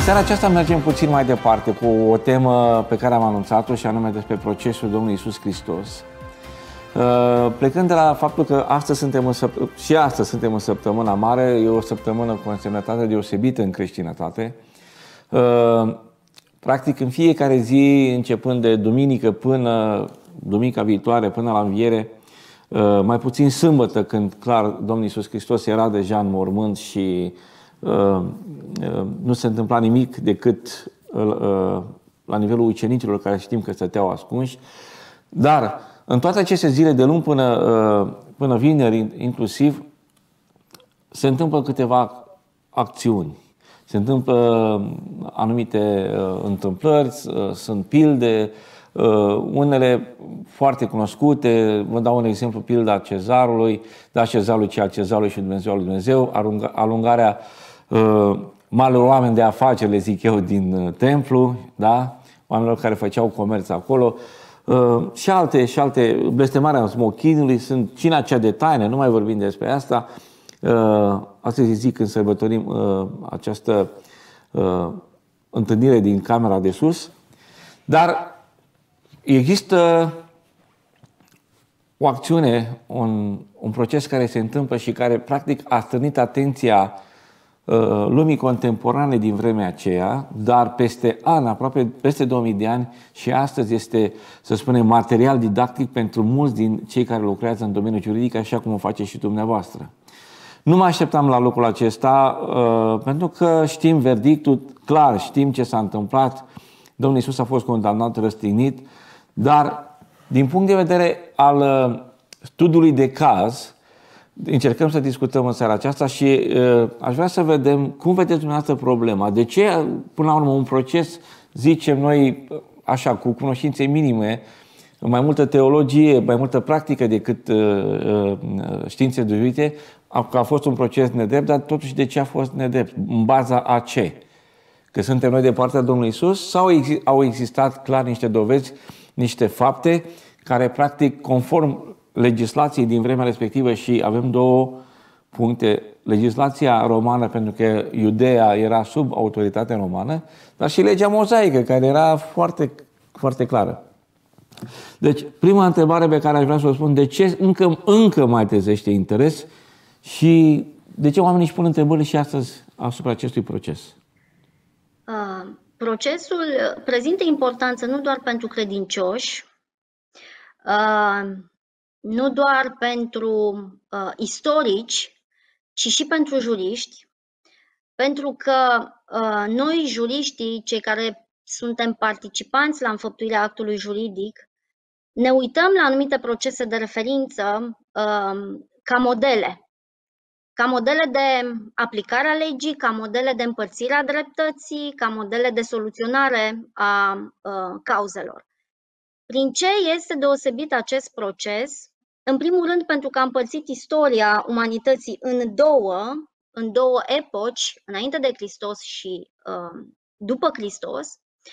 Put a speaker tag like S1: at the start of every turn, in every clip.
S1: seara aceasta mergem puțin mai departe cu o temă pe care am anunțat-o și anume despre procesul Domnului Iisus Hristos. Plecând de la faptul că astăzi suntem în săptămâna mare, e o săptămână cu o însemnătate deosebită în creștinătate. Practic în fiecare zi, începând de duminică până duminica viitoare, până la înviere, mai puțin sâmbătă, când clar Domnul Iisus Hristos era deja în mormânt și nu se întâmpla nimic decât la nivelul ucenicilor care știm că stăteau ascunși. Dar în toate aceste zile de luni până vineri inclusiv se întâmplă câteva acțiuni. Se întâmplă anumite întâmplări, sunt pilde, unele foarte cunoscute. Vă dau un exemplu, pilda Cezarului, da Cezarului ce al Cezarului și Dumnezeu al lui Dumnezeu, alungarea marilor oameni de afaceri, le zic eu, din templu, da? Oamenilor care făceau comerț acolo, și alte, blestemarea smochinului, sunt cina cea de taină, nu mai vorbim despre asta. Astăzi zic când sărbătorim această întâlnire din camera de sus, dar există o acțiune, un proces care se întâmplă și care practic a stârnit atenția lumii contemporane din vremea aceea, dar peste ani, aproape peste 2000 de ani, și astăzi este, să spunem, material didactic pentru mulți din cei care lucrează în domeniul juridic, așa cum o face și dumneavoastră. Nu mă așteptam la lucrul acesta, pentru că știm verdictul, clar, știm ce s-a întâmplat. Domnul Iisus a fost condamnat, răstignit, dar din punct de vedere al studiului de caz, încercăm să discutăm în seara aceasta și aș vrea să vedem cum vedeți dumneavoastră problema. De ce, până la urmă, un proces, zicem noi, așa, cu cunoștințe minime, mai multă teologie, mai multă practică decât științe dovedite, că a fost un proces nedrept, dar totuși de ce a fost nedrept? În baza a ce? Că suntem noi de partea Domnului Iisus sau au existat clar niște dovezi, niște fapte care, practic, conform legislației din vremea respectivă, și avem două puncte, legislația romană, pentru că Iudeea era sub autoritate romană, dar și legea mozaică, care era foarte, foarte clară. Deci, prima întrebare pe care aș vrea să o spun, de ce încă mai trezește interes și de ce oamenii își pun întrebări și astăzi asupra acestui proces?
S2: Procesul prezintă importanță nu doar pentru credincioși, nu doar pentru istorici, ci și pentru juriști, pentru că noi, juriștii, cei care suntem participanți la înfăptuirea actului juridic, ne uităm la anumite procese de referință ca modele de aplicare a legii, ca modele de împărțire a dreptății, ca modele de soluționare a cauzelor. Prin ce este deosebit acest proces? În primul rând pentru că a împărțit istoria umanității în două epoci, înainte de Hristos și după Hristos.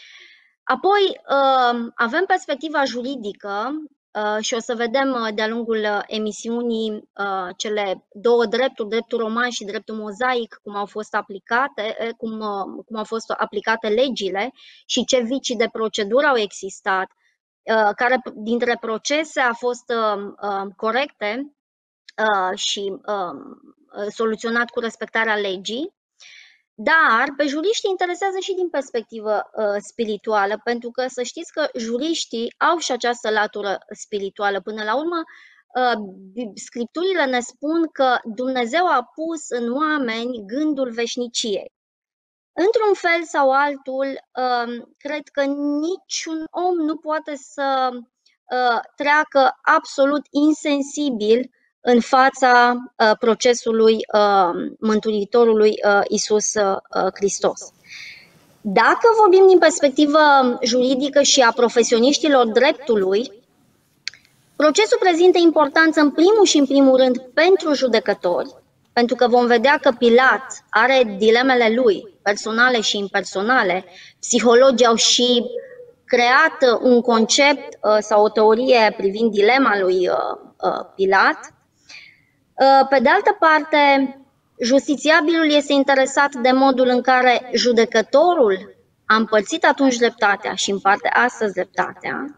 S2: Apoi avem perspectiva juridică și o să vedem de-a lungul emisiunii cele două drepturi, dreptul roman și dreptul mozaic, cum au fost aplicate, cum au fost aplicate legile și ce vicii de procedură au existat, care dintre procese a fost corecte și soluționat cu respectarea legii. Dar pe juriști interesează și din perspectivă spirituală, pentru că să știți că juriștii au și această latură spirituală. Până la urmă, scripturile ne spun că Dumnezeu a pus în oameni gândul veșniciei. Într-un fel sau altul, cred că niciun om nu poate să treacă absolut insensibil în fața procesului Mântuitorului Iisus Hristos. Dacă vorbim din perspectivă juridică și a profesioniștilor dreptului, procesul prezintă importanță în primul și în primul rând pentru judecători, pentru că vom vedea că Pilat are dilemele lui, personale și impersonale. Psihologii au și creat un concept sau o teorie privind dilema lui Pilat. Pe de altă parte, justițiabilul este interesat de modul în care judecătorul a împărțit atunci dreptatea și împarte astăzi dreptatea.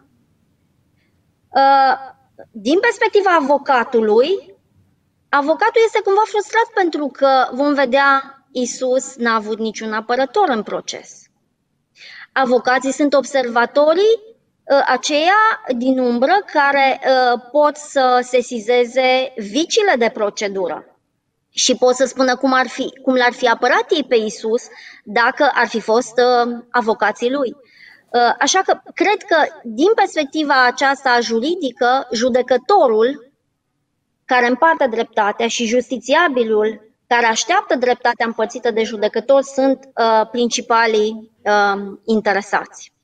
S2: Din perspectiva avocatul este cumva frustrat pentru că vom vedea Iisus n-a avut niciun apărător în proces. Avocații sunt observatorii aceia din umbră care pot să sesizeze viciile de procedură și pot să spună cum l-ar fi apărat ei pe Iisus dacă ar fi fost avocații lui. Așa că cred că din perspectiva aceasta juridică, judecătorul care împarte dreptatea și justițiabilul care așteaptă dreptatea împărțită de judecător sunt principalii interesați.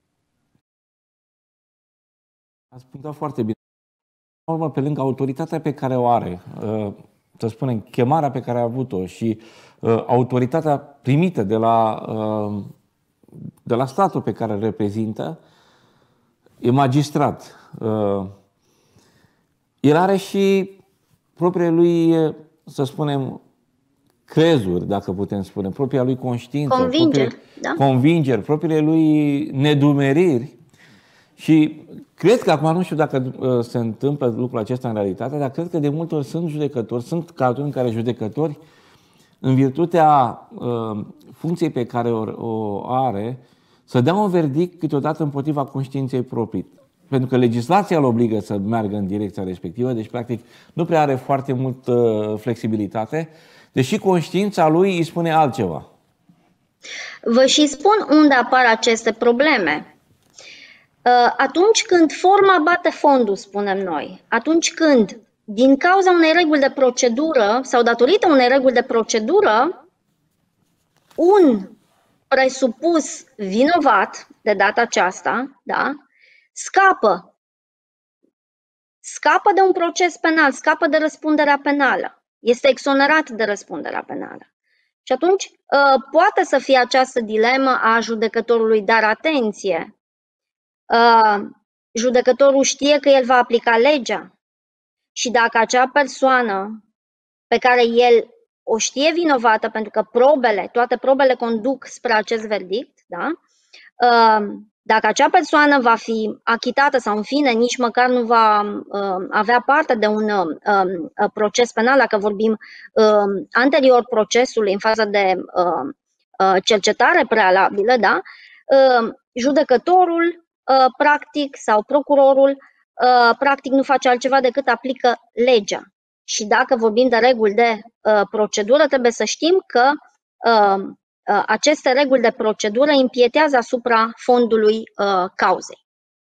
S1: Ați punctat foarte bine. Urmă, pe lângă autoritatea pe care o are, să spunem, chemarea pe care a avut-o și autoritatea primită de la statul pe care îl reprezintă, e magistrat. El are și propriile lui, să spunem, crezuri, dacă putem spune, propria lui conștiință, convingeri, propriile lui nedumeriri. Și cred că, acum nu știu dacă se întâmplă lucrul acesta în realitate, dar cred că de multe ori sunt judecători, sunt cazuri în care judecători, în virtutea funcției pe care o are, să dea un verdict câteodată împotriva conștiinței proprii. Pentru că legislația îl obligă să meargă în direcția respectivă, deci practic nu prea are foarte multă flexibilitate, deși conștiința lui îi spune altceva.
S2: Vă și spun unde apar aceste probleme. Atunci când forma bate fondul, spunem noi, atunci când, din cauza unei reguli de procedură sau datorită unei reguli de procedură, un presupus vinovat, de data aceasta, da, scapă de un proces penal, scapă de răspunderea penală, este exonerat de răspunderea penală. Și atunci poate să fie această dilemă a judecătorului, dar atenție, judecătorul știe că el va aplica legea și dacă acea persoană pe care el o știe vinovată, pentru că toate probele conduc spre acest verdict, da? Dacă acea persoană va fi achitată sau în fine nici măcar nu va avea parte de un proces penal, dacă vorbim anterior procesului în fază de cercetare prealabilă, da? Judecătorul practic sau procurorul practic nu face altceva decât aplică legea. Și dacă vorbim de reguli de procedură, trebuie să știm că aceste reguli de procedură impietează asupra fondului cauzei.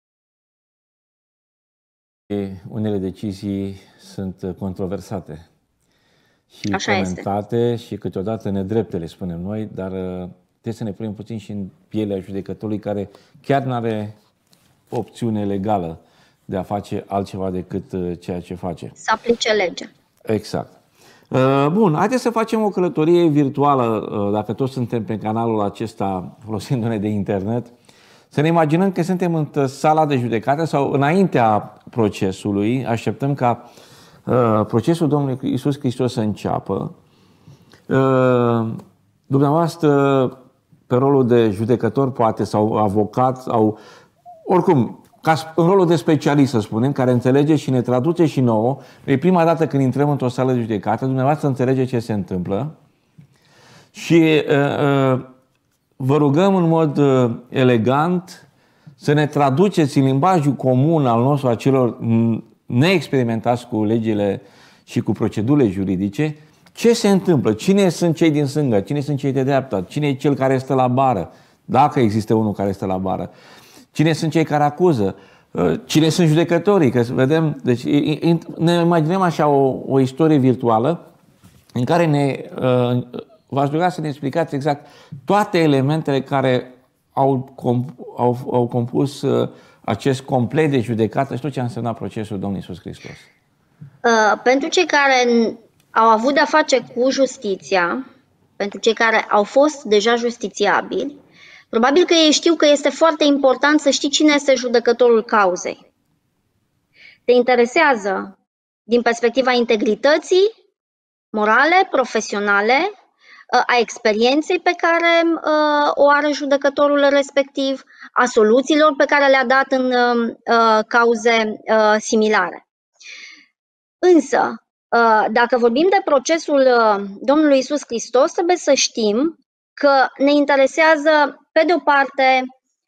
S1: Unele decizii sunt controversate și
S2: așa
S1: comentate
S2: este.
S1: Și câteodată nedrepte, le spunem noi, dar trebuie să ne punem puțin și în pielea judecătorului care chiar nu are opțiune legală de a face altceva decât ceea ce face.
S2: Să aplice legea.
S1: Exact. Bun, haideți să facem o călătorie virtuală, dacă toți suntem pe canalul acesta folosindu-ne de internet, să ne imaginăm că suntem în sala de judecată sau înaintea procesului, așteptăm ca procesul Domnului Iisus Hristos să înceapă. Dumneavoastră, pe rolul de judecător, poate, sau avocat, sau oricum, în rolul de specialist, să spunem, care înțelege și ne traduce și nouă, e prima dată când intrăm într-o sală de judecată, dumneavoastră înțelege ce se întâmplă și vă rugăm în mod elegant să ne traduceți în limbajul comun al nostru, a celor neexperimentați cu legile și cu procedurile juridice, ce se întâmplă, cine sunt cei din stânga, cine sunt cei de dreapta, cine e cel care stă la bară, dacă există unul care stă la bară, cine sunt cei care acuză, cine sunt judecătorii, că vedem, deci ne imaginăm așa o istorie virtuală în care v-aș ruga să ne explicați exact toate elementele care au compus acest complet de judecată și tot ce a însemnat procesul Domnului Iisus Hristos.
S2: Pentru cei care au avut de-a face cu justiția, pentru cei care au fost deja justițiabili, probabil că ei știu că este foarte important să știi cine este judecătorul cauzei. Te interesează din perspectiva integrității morale, profesionale, a experienței pe care o are judecătorul respectiv, a soluțiilor pe care le-a dat în cauze similare. Însă, dacă vorbim de procesul Domnului Iisus Hristos, trebuie să știm că ne interesează, pe de o parte,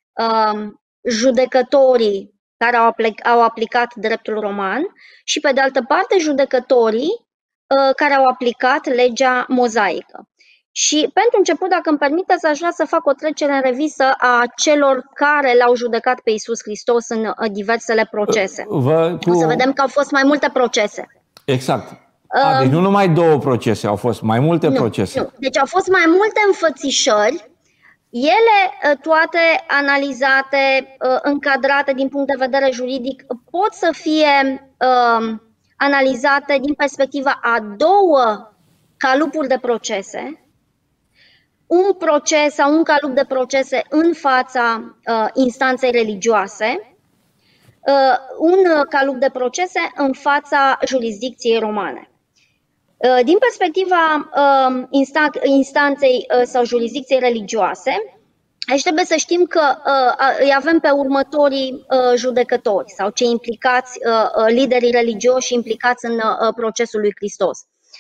S2: judecătorii care au aplicat dreptul roman și, pe de altă parte, judecătorii care au aplicat legea mozaică. Și pentru început, dacă îmi permiteți, aș vrea să fac o trecere în revistă a celor care l-au judecat pe Iisus Hristos în diversele procese. O să vedem că au fost mai multe procese.
S1: Exact. Deci nu numai 2 procese, au fost mai multe procese.
S2: Nu. Deci au fost mai multe înfățișări, ele toate analizate, încadrate din punct de vedere juridic, pot să fie analizate din perspectiva a 2 calupuri de procese, un proces sau un calup de procese în fața instanței religioase, un calup de procese în fața jurisdicției romane. Din perspectiva instanței sau jurisdicției religioase, aici trebuie să știm că îi avem pe următorii judecători sau cei implicați, liderii religioși implicați în procesul lui Hristos.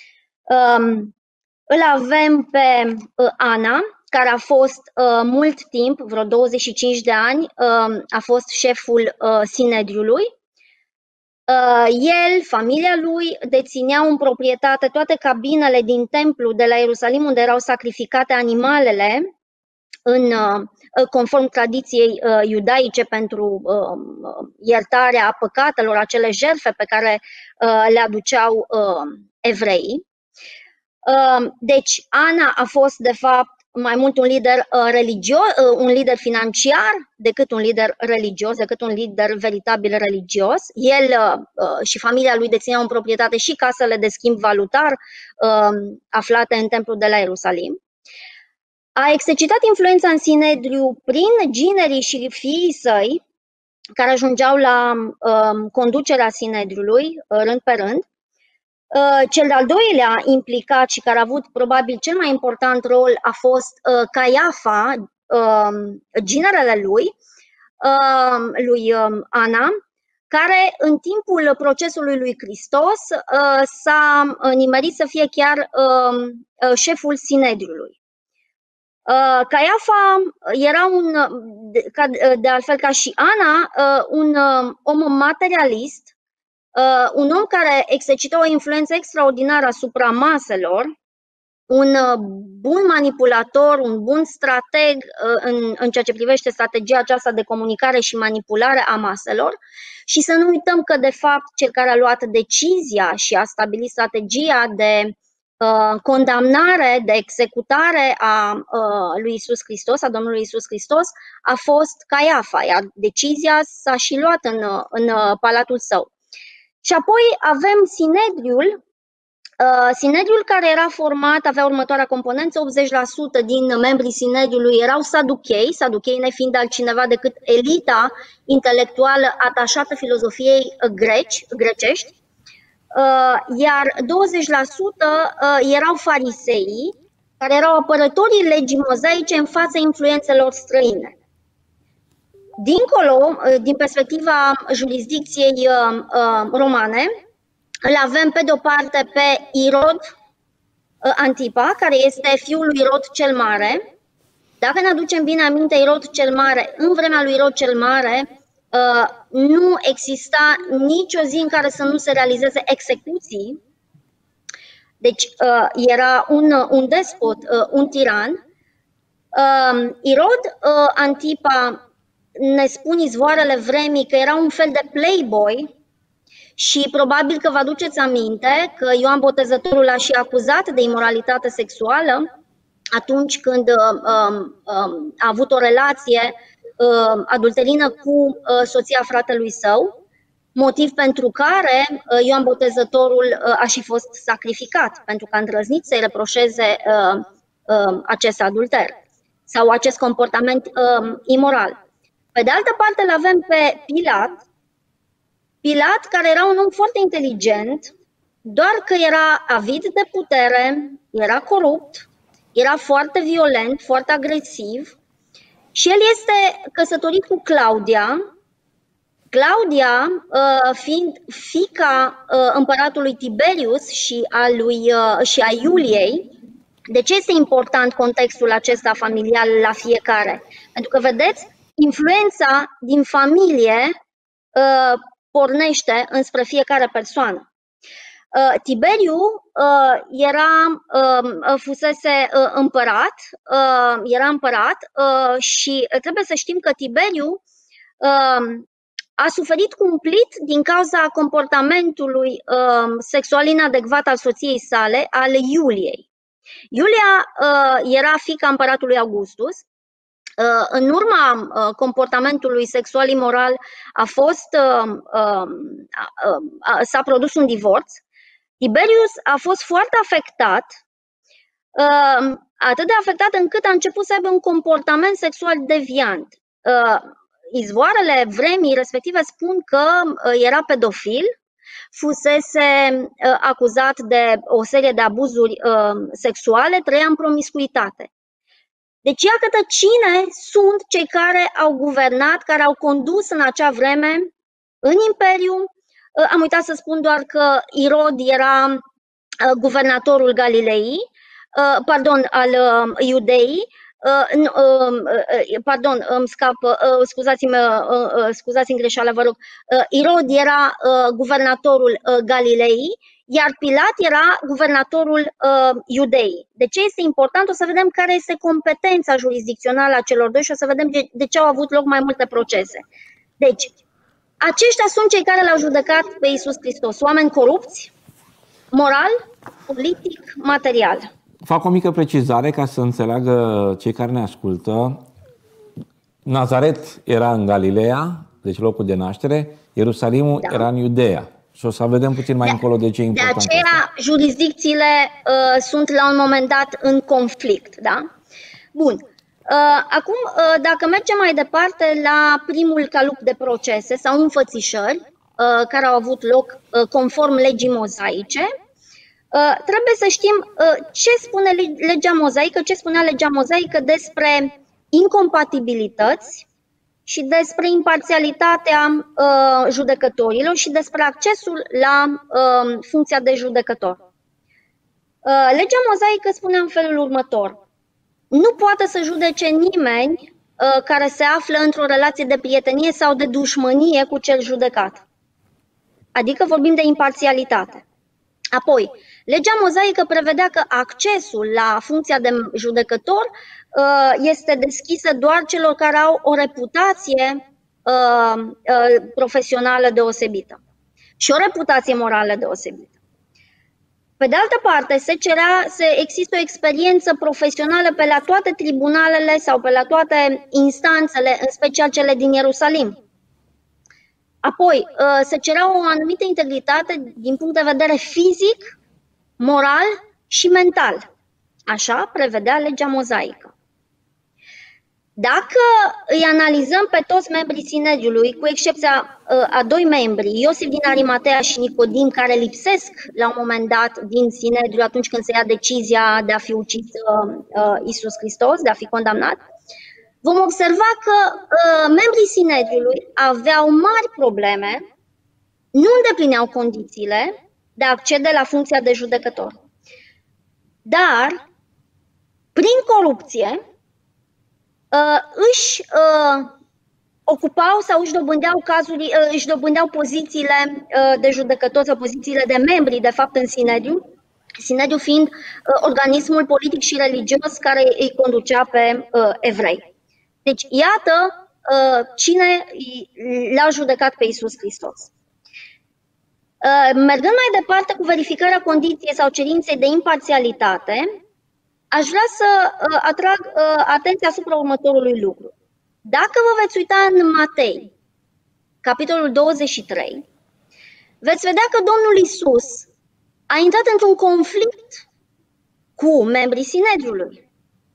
S2: Îl avem pe Ana, care a fost mult timp, vreo 25 de ani, a fost șeful Sinedriului. El, familia lui, dețineau în proprietate toate cabinele din templu de la Ierusalim, unde erau sacrificate animalele, conform tradiției iudaice pentru iertarea păcatelor, acele jertfe pe care le aduceau evreii. Deci Ana a fost de fapt mai mult un lider religios, un lider financiar decât un lider religios, decât un lider veritabil religios. El și familia lui dețineau în proprietate și casele de schimb valutar aflate în templul de la Ierusalim. A exercitat influența în Sinedriu prin ginerii și fiii săi, care ajungeau la conducerea Sinedriului rând pe rând. Cel de-al doilea implicat și care a avut probabil cel mai important rol a fost Caiafa, ginerele lui Ana, care în timpul procesului lui Hristos s-a nimerit să fie chiar șeful Sinedriului. Caiafa era de altfel ca și Ana, un om materialist, un om care exercită o influență extraordinară asupra maselor, un bun manipulator, un bun strateg în ceea ce privește strategia aceasta de comunicare și manipulare a maselor. Și să nu uităm că, de fapt, cel care a luat decizia și a stabilit strategia de condamnare, de executare a lui Iisus Hristos, a Domnului Iisus Hristos, a fost Caiafa, iar decizia s-a și luat în palatul său. Și apoi avem Sinedriul care era format, avea următoarea componență: 80% din membrii Sinedriului erau saduchei nefiind altcineva decât elita intelectuală atașată filozofiei grecești, iar 20% erau fariseii, care erau apărătorii legii mozaice în fața influențelor străine. Dincolo, din perspectiva jurisdicției romane, îl avem pe de-o parte pe Irod Antipa, care este fiul lui Irod cel Mare. Dacă ne aducem bine aminte, Irod cel Mare, în vremea lui Irod cel Mare, nu exista nicio zi în care să nu se realizeze execuții. Deci era un despot, un tiran. Irod Antipa, ne spun izvoarele vremii, că era un fel de playboy și probabil că vă aduceți aminte că Ioan Botezătorul l-a și acuzat de imoralitate sexuală atunci când a avut o relație adulterină cu soția fratelui său, motiv pentru care Ioan Botezătorul a și fost sacrificat, pentru că a îndrăznit să-i reproșeze acest adulter sau acest comportament imoral. Pe de altă parte, îl avem pe Pilat, care era un om foarte inteligent, doar că era avid de putere, era corupt, era foarte violent, foarte agresiv și el este căsătorit cu Claudia, fiind fiica împăratului Tiberius și a Iuliei. De ce este important contextul acesta familial la fiecare? Pentru că, vedeți, influența din familie pornește înspre fiecare persoană. Tiberiu fusese împărat, era împărat și trebuie să știm că Tiberiu a suferit cumplit din cauza comportamentului sexual inadecvat al soției sale, al Iuliei. Iulia era fiica împăratului Augustus. În urma comportamentului sexual imoral s-a produs un divorț. Tiberius a fost foarte afectat, atât de afectat încât a început să aibă un comportament sexual deviant. Izvoarele vremii respective spun că era pedofil, fusese acuzat de o serie de abuzuri sexuale, trăia în promiscuitate. Deci iată cine sunt cei care au guvernat, care au condus în acea vreme în Imperiu. Am uitat să spun doar că Irod era guvernatorul Galilei, al Iudeii, scuzați-mi greșeala, vă rog. Irod era guvernatorul Galilei, iar Pilat era guvernatorul Iudeii. De ce este important? O să vedem care este competența jurisdicțională a celor doi și o să vedem de ce au avut loc mai multe procese. Deci, aceștia sunt cei care l-au judecat pe Iisus Hristos, oameni corupți, moral, politic, material.
S1: Fac o mică precizare ca să înțeleagă cei care ne ascultă. Nazaret era în Galileea, deci locul de naștere, Ierusalimul era în Iudeea. Și o să vedem puțin mai încolo de ce e important.
S2: De aceea jurisdicțiile sunt la un moment dat în conflict. Da? Bun. Acum, dacă mergem mai departe la primul calup de procese sau înfățișări care au avut loc conform legii mozaice, trebuie să știm ce spune legea mozaică, ce spunea legea mozaică despre incompatibilități și despre imparțialitatea judecătorilor și despre accesul la funcția de judecător. Legea mozaică spune în felul următor: nu poate să judece nimeni care se află într-o relație de prietenie sau de dușmănie cu cel judecat. Adică vorbim de imparțialitate. Apoi, legea mozaică prevedea că accesul la funcția de judecător este deschisă doar celor care au o reputație profesională deosebită și o reputație morală deosebită. Pe de altă parte, se cerea să există o experiență profesională pe la toate tribunalele sau pe la toate instanțele, în special cele din Ierusalim. Apoi, se cerea o anumită integritate din punct de vedere fizic, moral și mental. Așa prevedea legea mozaică. Dacă îi analizăm pe toți membrii Sinedriului, cu excepția a doi membri, Iosif din Arimatea și Nicodim, care lipsesc la un moment dat din Sinedriu atunci când se ia decizia de a fi ucis Iisus Hristos, de a fi condamnat, vom observa că membrii Sinedriului aveau mari probleme, nu îndeplineau condițiile de a accede la funcția de judecător. Dar, prin corupție, își ocupau sau își dobândeau pozițiile de judecători sau pozițiile de membri, de fapt, în Sinedriu, Sinedriu fiind organismul politic și religios care îi conducea pe evrei. Deci, iată cine l-a judecat pe Iisus Hristos. Mergând mai departe cu verificarea condiției sau cerinței de imparțialitate, aș vrea să atrag atenția asupra următorului lucru. Dacă vă veți uita în Matei, capitolul 23, veți vedea că Domnul Iisus a intrat într-un conflict cu membrii Sinedriului.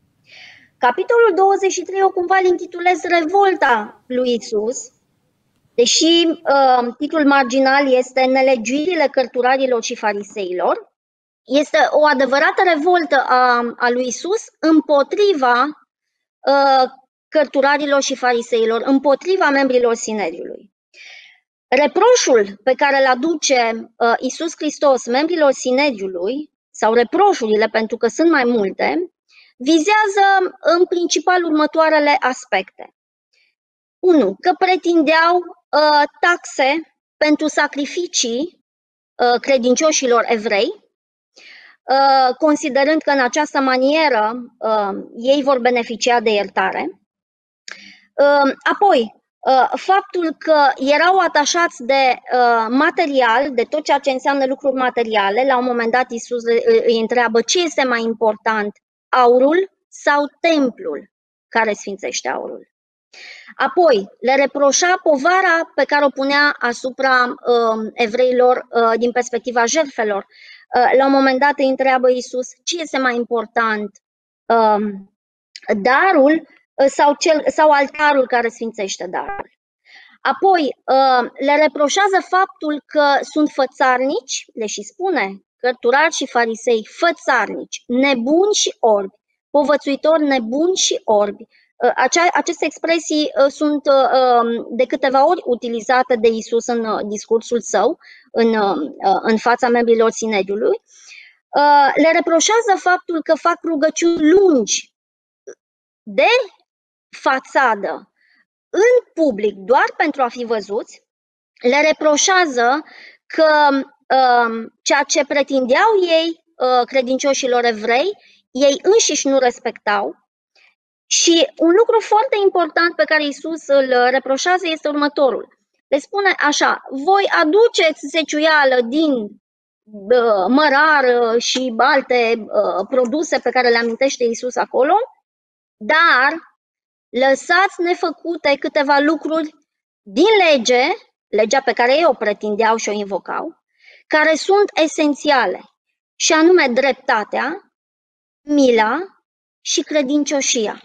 S2: Capitolul 23, eu cumva îl intitulez Revolta lui Iisus, Deși titlul marginal este Nelegiuirile cărturarilor și fariseilor, este o adevărată revoltă a lui Isus împotriva cărturarilor și fariseilor, împotriva membrilor Sinedriului. Reproșul pe care îl aduce Isus Hristos membrilor Sinedriului, sau reproșurile, pentru că sunt mai multe, vizează în principal următoarele aspecte. 1. Că pretindeau taxe pentru sacrificii credincioșilor evrei, considerând că în această manieră ei vor beneficia de iertare. Apoi, faptul că erau atașați de material, de tot ceea ce înseamnă lucruri materiale. La un moment dat Iisus îi întreabă ce este mai important, aurul sau templul care sfințește aurul. Apoi, le reproșa povara pe care o punea asupra evreilor din perspectiva jertfelor. La un moment dat îi întreabă Iisus ce este mai important, darul sau altarul care sfințește darul. Apoi, le reproșează faptul că sunt fățarnici, le și spune, cărturari și farisei, fățarnici, nebuni și orbi, povățuitori nebuni și orbi. Aceste expresii sunt de câteva ori utilizate de Iisus în discursul său, în fața membrilor Sinedriului. Le reproșează faptul că fac rugăciuni lungi de fațadă în public doar pentru a fi văzuți. Le reproșează că ceea ce pretindeau ei, credincioșilor evrei, ei înșiși nu respectau. Și un lucru foarte important pe care Iisus îl reproșează este următorul. Le spune așa: voi aduceți zeciuială din mărar și alte produse pe care le amintește Iisus acolo, dar lăsați nefăcute câteva lucruri din legea pe care ei o pretindeau și o invocau, care sunt esențiale, și anume dreptatea, mila și credincioșia.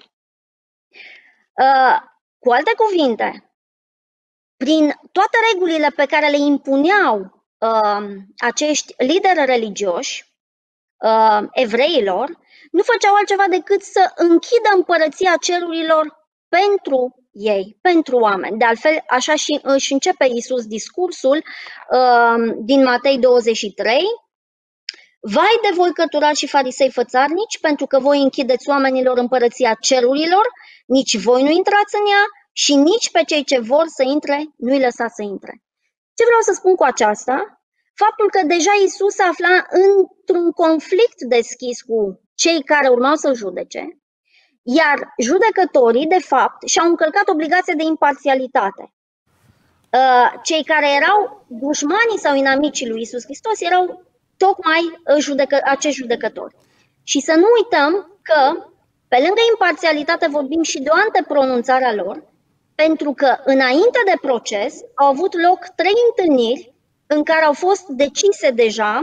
S2: Cu alte cuvinte, prin toate regulile pe care le impuneau acești lideri religioși evreilor, nu făceau altceva decât să închidă împărăția cerurilor pentru ei, pentru oameni. De altfel, așa și își începe Iisus discursul din Matei 23. Vai de voi, cărturari și farisei fățarnici, pentru că voi închideți oamenilor împărăția cerurilor, nici voi nu intrați în ea și nici pe cei ce vor să intre nu-i lăsați să intre. Ce vreau să spun cu aceasta? Faptul că deja Iisus se afla într-un conflict deschis cu cei care urmau să-l judece, iar judecătorii, de fapt, și-au încălcat obligația de imparțialitate. Cei care erau dușmanii sau inamicii lui Iisus Hristos erau tocmai acești judecători. Și să nu uităm că, pe lângă imparțialitate, vorbim și de o antepronunțare a lor, pentru că înainte de proces au avut loc 3 întâlniri în care au fost decise deja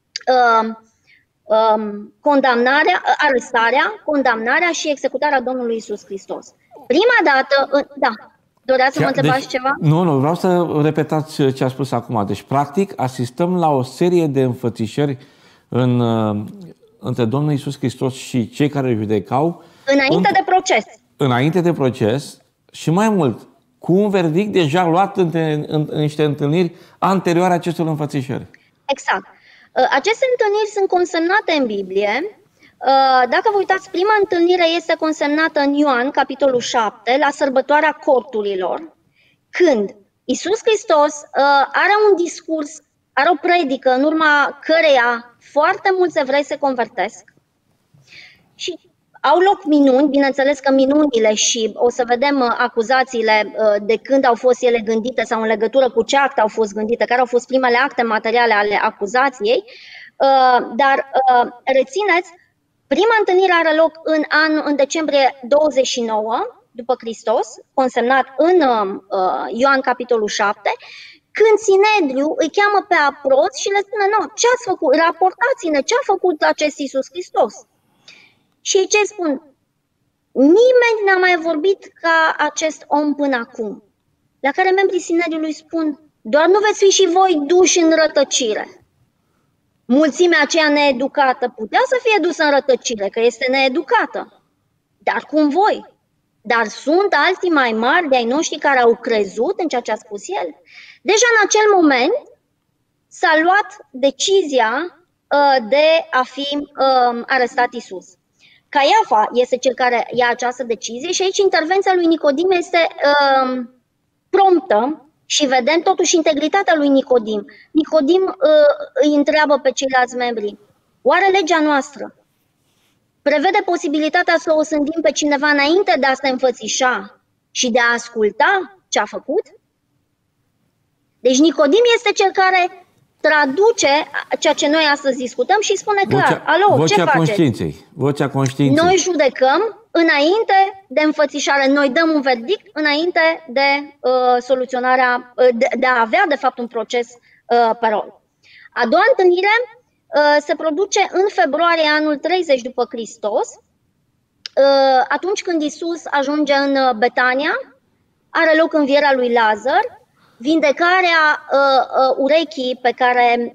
S2: arestarea, condamnarea și executarea Domnului Iisus Hristos. Prima dată, da, doreați să mă întrebați ceva?
S1: Nu, vreau să repetați ce a spus acum. Deci, practic, asistăm la o serie de înfățișări între Domnul Iisus Hristos și cei care îl judecau.
S2: Înainte de proces.
S1: Înainte de proces și mai mult, cu un verdict deja luat în niște întâlniri anterioare acestor înfățișări.
S2: Exact. Aceste întâlniri sunt consemnate în Biblie. Dacă vă uitați, prima întâlnire este consemnată în Ioan, capitolul 7, la sărbătoarea corturilor, când Iisus Hristos are un discurs, are o predică în urma căreia foarte mulți evrei se convertesc și au loc minuni, bineînțeles că minunile, și o să vedem acuzațiile de când au fost ele gândite sau în legătură cu ce acte au fost gândite, care au fost primele acte materiale ale acuzației, dar rețineți, prima întâlnire are loc în decembrie 29 după Hristos, consemnat în Ioan capitolul 7, când Sinedriu îi cheamă pe aproți și le spune: "Nu, ce ați făcut? Raportați-ne ce a făcut acest Iisus Hristos." Și ce spun? Nimeni n-a mai vorbit ca acest om până acum. la care membrii Sinedriului spun: doar nu veți fi și voi duși în rătăcire. Mulțimea aceea needucată putea să fie dusă în rătăcire, că este needucată. Dar cum voi? Dar sunt alții mai mari de ai noștri care au crezut în ceea ce a spus el? Deja în acel moment s-a luat decizia de a fi arestat Iisus. Caiafa este cel care ia această decizie și aici intervenția lui Nicodim este promptă și vedem totuși integritatea lui Nicodim. Nicodim îi întreabă pe ceilalți membri: oare legea noastră prevede posibilitatea să o sândim pe cineva înainte de a se înfățișa și de a asculta ce a făcut? Deci Nicodim este cel care traduce ceea ce noi astăzi discutăm și spune clar: alo, ce faceți?
S1: Vocea conștiinței.
S2: Noi judecăm înainte de înfățișare, noi dăm un verdict înainte de soluționarea, de a avea de fapt un proces pe rol. A doua întâlnire se produce în februarie anul 30 după Hristos, atunci când Iisus ajunge în Betania, are loc învierea lui Lazar, vindecarea urechii pe care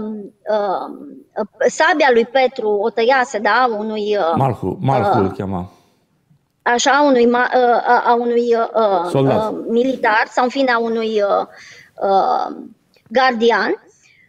S2: sabia lui Petru o tăiase, da, unui
S1: Malhul îl chema.
S2: Așa, unui militar sau în fine a unui gardian.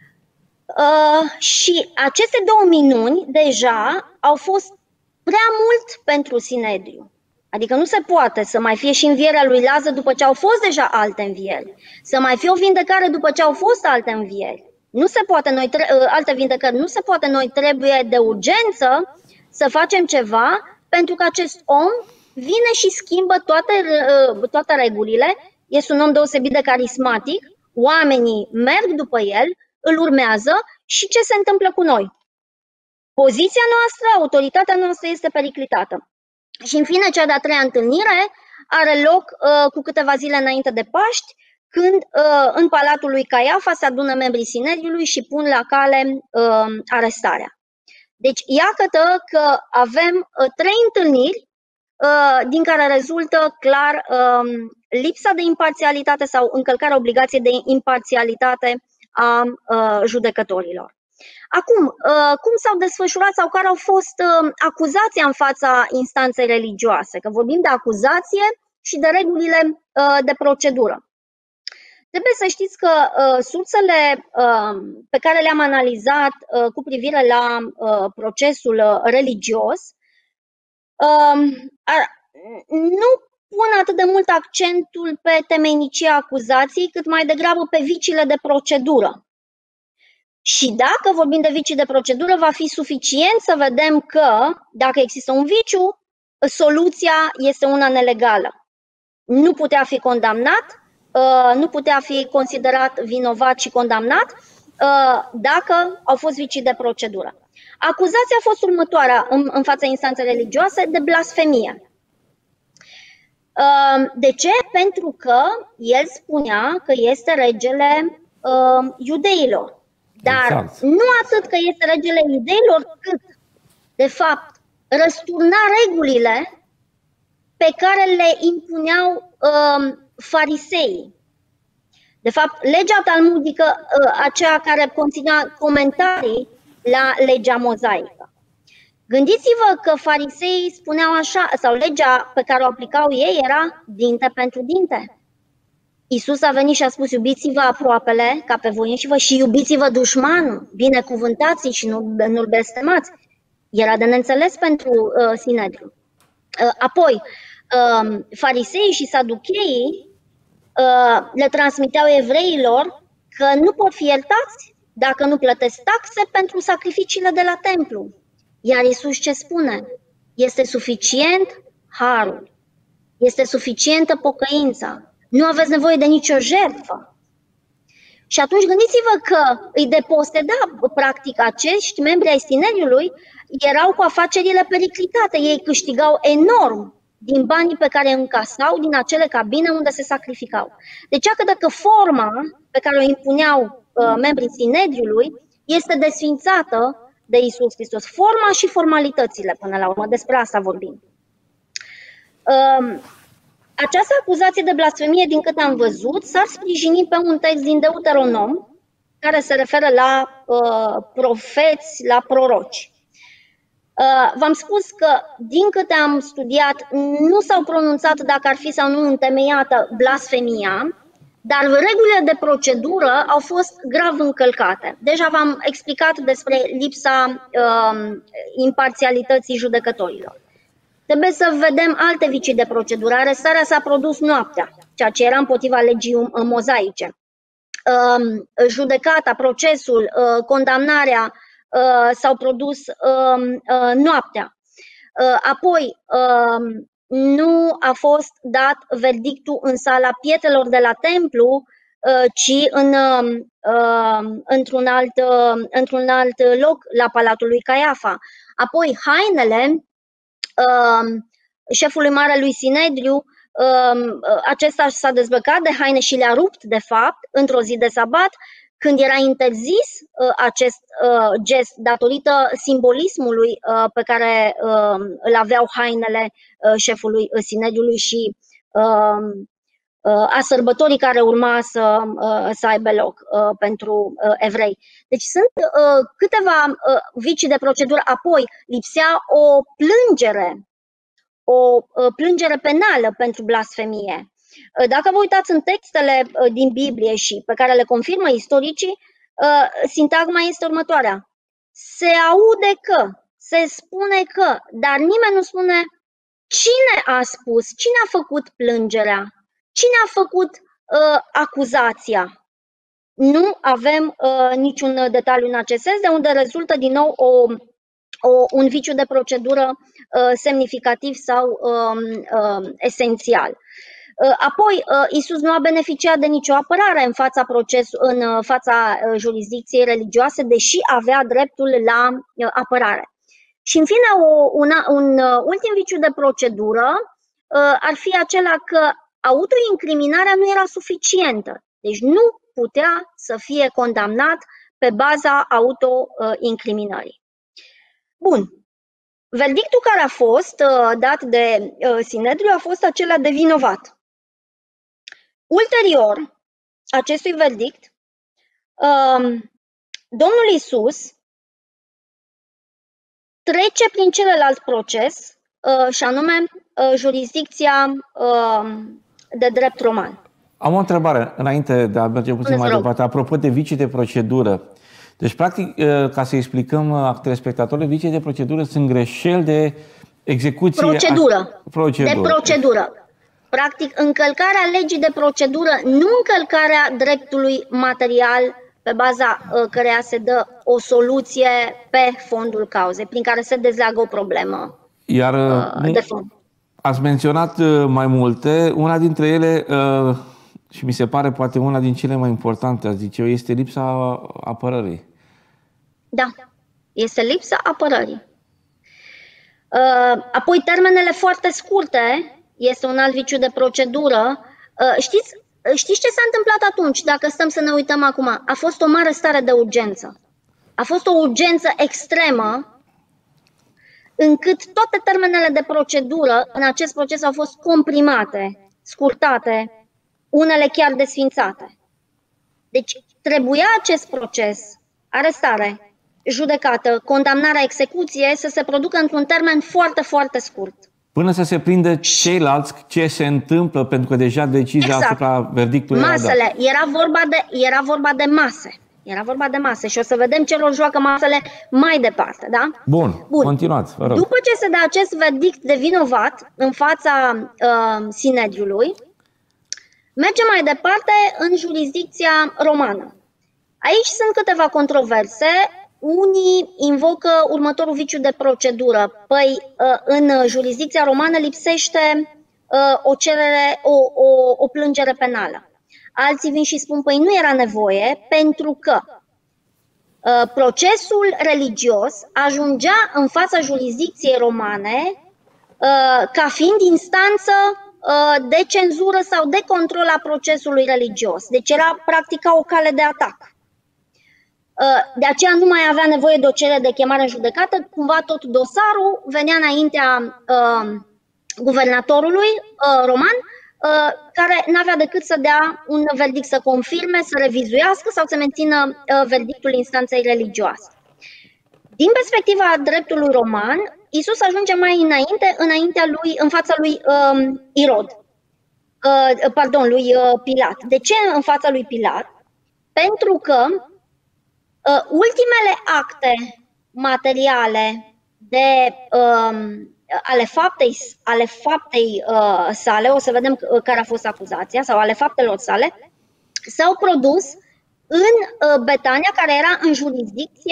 S2: Și aceste două minuni deja au fost prea mult pentru Sinedriu. Adică nu se poate să mai fie și învierea lui Lazar după ce au fost deja alte învieri. Să mai fie o vindecare după ce au fost alte învieri. Nu se poate, alte vindecări. Nu se poate, noi trebuie de urgență să facem ceva, pentru că acest om vine și schimbă toate regulile. Este un om deosebit de carismatic, oamenii merg după el, îl urmează și ce se întâmplă cu noi? Poziția noastră, autoritatea noastră este periclitată. Și în fine, cea de-a treia întâlnire are loc cu câteva zile înainte de Paști, când în palatul lui Caiafa se adună membrii Sinedriului și pun la cale arestarea. Deci, iată că avem trei întâlniri din care rezultă clar lipsa de imparțialitate sau încălcarea obligației de imparțialitate a judecătorilor. Acum, cum s-au desfășurat sau care au fost acuzația în fața instanței religioase? Că vorbim de acuzație și de regulile de procedură. Trebuie să știți că sursele pe care le-am analizat cu privire la procesul religios nu pun atât de mult accentul pe temeinicia acuzației, cât mai degrabă pe viciile de procedură. Și dacă vorbim de vicii de procedură, va fi suficient să vedem că, dacă există un viciu, soluția este una nelegală. Nu putea fi condamnat, nu putea fi considerat vinovat și condamnat dacă au fost vicii de procedură. Acuzația a fost următoarea în fața instanței religioase: de blasfemie. De ce? Pentru că el spunea că este regele iudeilor. Dar exact. Nu atât că este regele iudeilor, cât, de fapt, răsturna regulile pe care le impuneau fariseii. De fapt, legea talmudică, aceea care conținea comentarii la legea mozaică. Gândiți-vă că fariseii spuneau așa, sau legea pe care o aplicau ei era dinte pentru dinte. Iisus a venit și a spus: iubiți-vă aproapele ca pe voi înșivă și iubiți-vă dușmanul, binecuvântați-i și nu-l blestemați. Era de neînțeles pentru Sinedriu. Apoi, fariseii și saducheii le transmiteau evreilor că nu pot fi iertați dacă nu plătesc taxe pentru sacrificiile de la templu. Iar Iisus ce spune? Este suficient harul, este suficientă pocăința. Nu aveți nevoie de nicio jertfă. Și atunci gândiți-vă că îi deposeda, practic, acești membri ai Sinedriului erau cu afacerile periclitate. Ei câștigau enorm din banii pe care îi încasau din acele cabine unde se sacrificau. Deci, dacă forma pe care o impuneau membrii Sinedriului este desfințată de Iisus Hristos. Forma și formalitățile, până la urmă, despre asta vorbim. Această acuzație de blasfemie, din câte am văzut, s-ar sprijini pe un text din Deuteronom, care se referă la profeți, la proroci. V-am spus că, din câte am studiat, nu s-au pronunțat dacă ar fi sau nu întemeiată blasfemia, dar regulile de procedură au fost grav încălcate. Deja v-am explicat despre lipsa imparțialității judecătorilor. Trebuie să vedem alte vicii de procedură. Arestarea s-a produs noaptea, ceea ce era împotriva legii mozaice. Judecata, procesul, condamnarea s-au produs noaptea. Apoi, nu a fost dat verdictul în sala pietrelor de la templu, ci într-un alt loc, la Palatul lui Caiafa. Apoi, hainele șefului Marelui Sinedriu, acesta s-a dezbrăcat de haine și le-a rupt, de fapt, într-o zi de sabat, când era interzis acest gest datorită simbolismului pe care îl aveau hainele șefului Sinedriului și a sărbătorii care urma să aibă loc pentru evrei. Deci sunt câteva vicii de procedură. Apoi lipsea o plângere penală pentru blasfemie. Dacă vă uitați în textele din Biblie și pe care le confirmă istoricii, sintagma este următoarea. Se aude că, se spune că, dar nimeni nu spune cine a spus, cine a făcut plângerea, cine a făcut acuzația. Nu avem niciun detaliu în acest sens, de unde rezultă din nou un viciu de procedură semnificativ sau esențial. Apoi, Iisus nu a beneficiat de nicio apărare în fața jurisdicției religioase, deși avea dreptul la apărare. Și, în fine, un ultim viciu de procedură ar fi acela că autoincriminarea nu era suficientă. Deci nu putea să fie condamnat pe baza autoincriminării. Bun. Verdictul care a fost dat de Sinedriu a fost acela de vinovat. Ulterior acestui verdict, Domnul Iisus trece prin celălalt proces, și anume jurisdicția de drept roman.
S1: Am o întrebare, înainte de a merge puțin mai departe, apropo de vicii de procedură. Deci, practic, ca să explicăm telespectatorilor, vicii de procedură sunt greșeli de execuție...
S2: Procedură. De procedură. Practic, încălcarea legii de procedură, nu încălcarea dreptului material pe baza căreia se dă o soluție pe fondul cauzei, prin care se dezleagă o problemă de fond.
S1: Ați menționat mai multe, una dintre ele, și mi se pare poate una din cele mai importante, aș zice eu, este lipsa apărării.
S2: Da, este lipsa apărării. Apoi, termenele foarte scurte este un alt viciu de procedură. Știți ce s-a întâmplat atunci, dacă stăm să ne uităm acum? A fost o mare stare de urgență. A fost o urgență extremă, încât toate termenele de procedură în acest proces au fost comprimate, scurtate, unele chiar desființate. Deci trebuia acest proces, arestare, judecată, condamnarea, execuție, să se producă într-un termen foarte, foarte scurt.
S1: Până să se prindă ceilalți ce se întâmplă, pentru că deja decizia asupra verdictului
S2: masele. Era vorba de mase. Era vorba de mase și o să vedem ce rol joacă masele mai departe, da?
S1: Bun. Continuați, vă rog.
S2: După ce se dă acest verdict de vinovat în fața Sinedriului, mergem mai departe în jurisdicția romană. Aici sunt câteva controverse. Unii invocă următorul viciu de procedură. Păi, în jurisdicția romană lipsește o plângere penală. Alții vin și spun, păi nu era nevoie, pentru că procesul religios ajungea în fața jurisdicției romane ca fiind instanță de cenzură sau de control a procesului religios. Deci era practica o cale de atac. De aceea nu mai avea nevoie de o cerere de chemare în judecată, cumva tot dosarul venea înaintea guvernatorului roman care n-avea decât să dea un verdict, să confirme, să revizuiască sau să mențină verdictul instanței religioase. Din perspectiva dreptului roman, Iisus ajunge mai înainte, în fața lui lui Pilat. De ce în fața lui Pilat? Pentru că ultimele acte materiale ale faptei sale, o să vedem care a fost acuzația, sau ale faptelor sale, s-au produs în Betania, care era în jurisdicția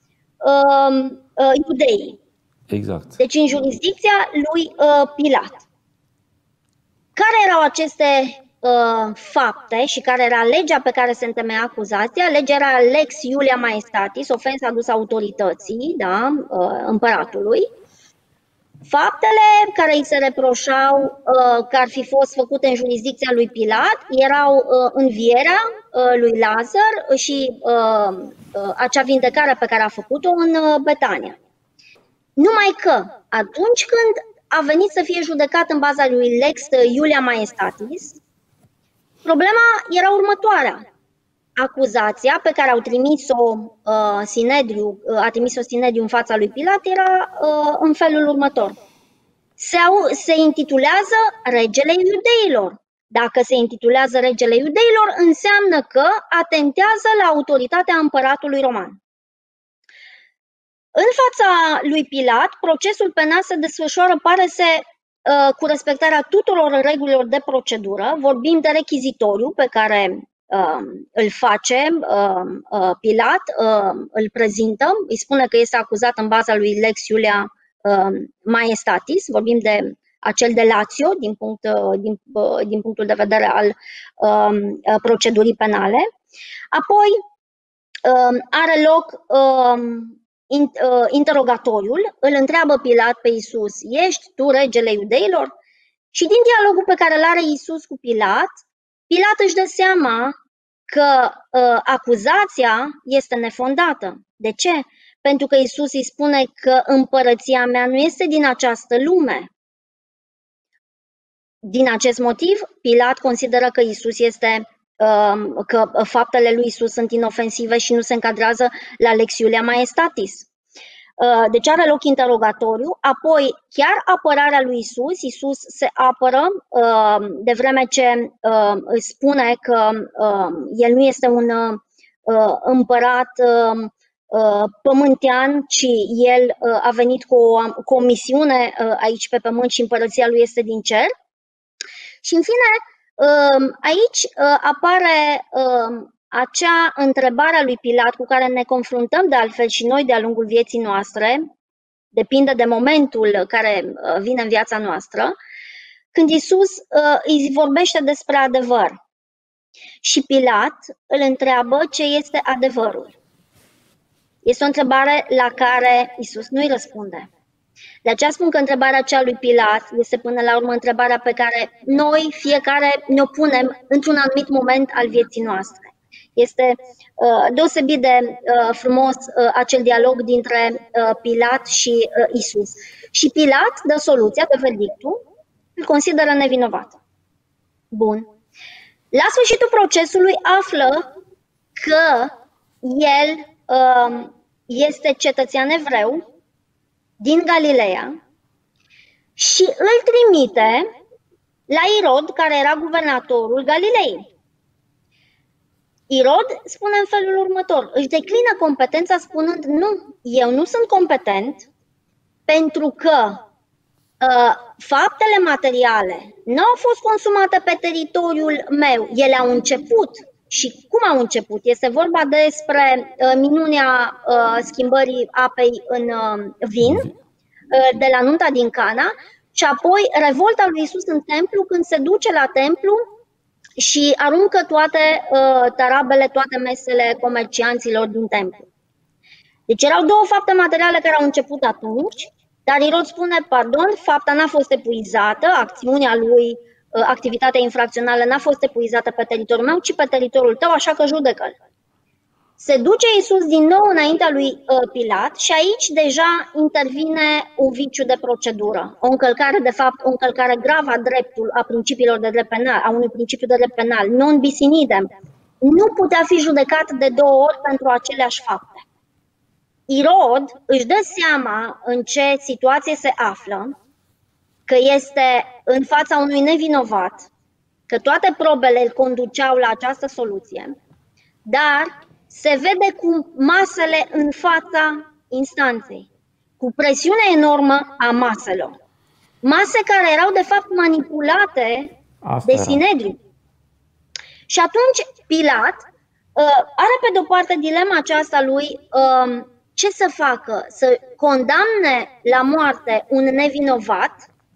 S2: iudeii.
S1: Exact.
S2: Deci în jurisdicția lui Pilat. Care erau aceste fapte și care era legea pe care se întemeia acuzația? Legea era Lex Iulia Maestatis, ofensa adusă autorității, da, împăratului. Faptele care îi se reproșau că ar fi fost făcute în jurisdicția lui Pilat erau învierea lui Lazar și acea vindecare pe care a făcut-o în Betania. Numai că atunci când a venit să fie judecat în baza lui Lex Iulia Maestatis, problema era următoarea. Acuzația pe care au trimis-o Sinedriu, a trimis-o Sinedriu în fața lui Pilat era în felul următor. Se intitulează Regele Iudeilor. Dacă se intitulează Regele Iudeilor, înseamnă că atentează la autoritatea împăratului roman. În fața lui Pilat, procesul penal se desfășoară, cu respectarea tuturor regulilor de procedură. Vorbim de rechizitoriu pe care îl face Pilat, îl prezintă, îi spune că este acuzat în baza lui Lex Iulia Maestatis, vorbim de acel delatio din punctul de vedere al procedurii penale. Apoi are loc interogatoriul, îl întreabă Pilat pe Iisus: ești tu regele iudeilor? Și din dialogul pe care îl are Iisus cu Pilat, Pilat își dă seama că acuzația este nefondată. De ce? Pentru că Iisus îi spune că împărăția mea nu este din această lume. Din acest motiv, Pilat consideră că că faptele lui Iisus sunt inofensive și nu se încadrează la Lex Iulia Maestatis. Deci are loc interogatoriu, apoi chiar apărarea lui Iisus. Iisus se apără de vreme ce îi spune că el nu este un împărat pământean, ci el a venit cu o misiune aici pe pământ și împărăția lui este din cer. Și în fine, aici apare acea întrebare a lui Pilat cu care ne confruntăm de altfel și noi de-a lungul vieții noastre, depinde de momentul care vine în viața noastră, când Iisus îi vorbește despre adevăr. Și Pilat îl întreabă ce este adevărul. Este o întrebare la care Iisus nu îi răspunde. De aceea spun că întrebarea aceea lui Pilat este până la urmă întrebarea pe care noi fiecare ne-o punem într-un anumit moment al vieții noastre. Este deosebit de frumos acel dialog dintre Pilat și Iisus. Și Pilat dă soluția, dă verdictul, îl consideră nevinovat. Bun. La sfârșitul procesului află că el este cetățean evreu din Galileea și îl trimite la Irod, care era guvernatorul Galilei. Irod spune în felul următor, își declină competența spunând: nu, eu nu sunt competent pentru că faptele materiale nu au fost consumate pe teritoriul meu, ele au început. Și cum au început? Este vorba despre minunea schimbării apei în vin, de la nunta din Cana, și apoi revolta lui Iisus în templu, când se duce la templu și aruncă toate tarabele, toate mesele comercianților din templu. Deci erau două fapte materiale care au început atunci, dar Irod spune: pardon, fapta n-a fost epuizată, acțiunea lui, activitatea infracțională n-a fost epuizată pe teritoriul meu, ci pe teritoriul tău, așa că judecă-l. Se duce Iisus din nou înaintea lui Pilat și aici deja intervine un viciu de procedură, o încălcare, de fapt, o încălcare gravă a principiilor de drept penal, a unui principiu de drept penal, non bis in idem. Nu putea fi judecat de 2 ori pentru aceleași fapte. Irod își dă seama în ce situație se află, că este în fața unui nevinovat, că toate probele îl conduceau la această soluție, dar se vede cu masele în fața instanței, cu presiunea enormă a maselor. Mase care erau de fapt manipulate de Sinedriu. Și atunci Pilat are pe de-o parte dilema aceasta lui ce să facă, să condamne la moarte un nevinovat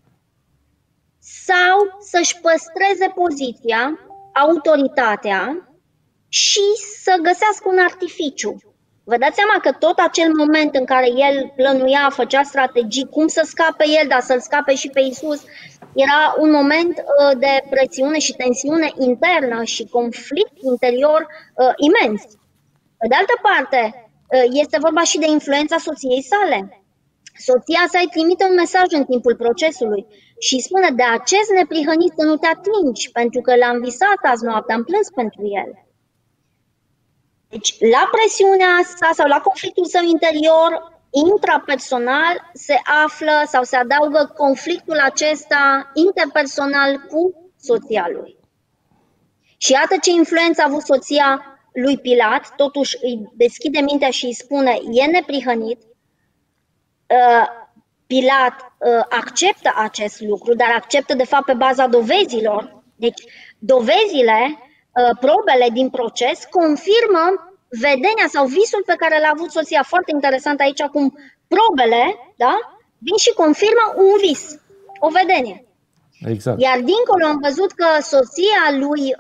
S2: sau să-și păstreze poziția, autoritatea și să găsească un artificiu. Vă dați seama că tot acel moment în care el plănuia, făcea strategii, cum să scape el, dar să-l scape și pe Iisus, era un moment de presiune și tensiune internă și conflict interior imens. Pe de altă parte, este vorba și de influența soției sale. Soția sa îi trimite un mesaj în timpul procesului și îi spune: de acest neprihănit să nu te atingi, pentru că l-am visat azi noapte, am plâns pentru el. Deci, la presiunea sa sau la conflictul său interior, intrapersonal, se află sau se adaugă conflictul acesta interpersonal cu soția lui. Și iată ce influență a avut soția lui Pilat, totuși îi deschide mintea și îi spune: e neprihănit. Pilat acceptă acest lucru, dar acceptă de fapt pe baza dovezilor. Deci dovezile, probele din proces confirmă vedenia sau visul pe care l-a avut soția. Foarte interesant aici cum probele, da, vin și confirmă un vis, o vedenie.
S1: Exact.
S2: Iar dincolo am văzut că soția lui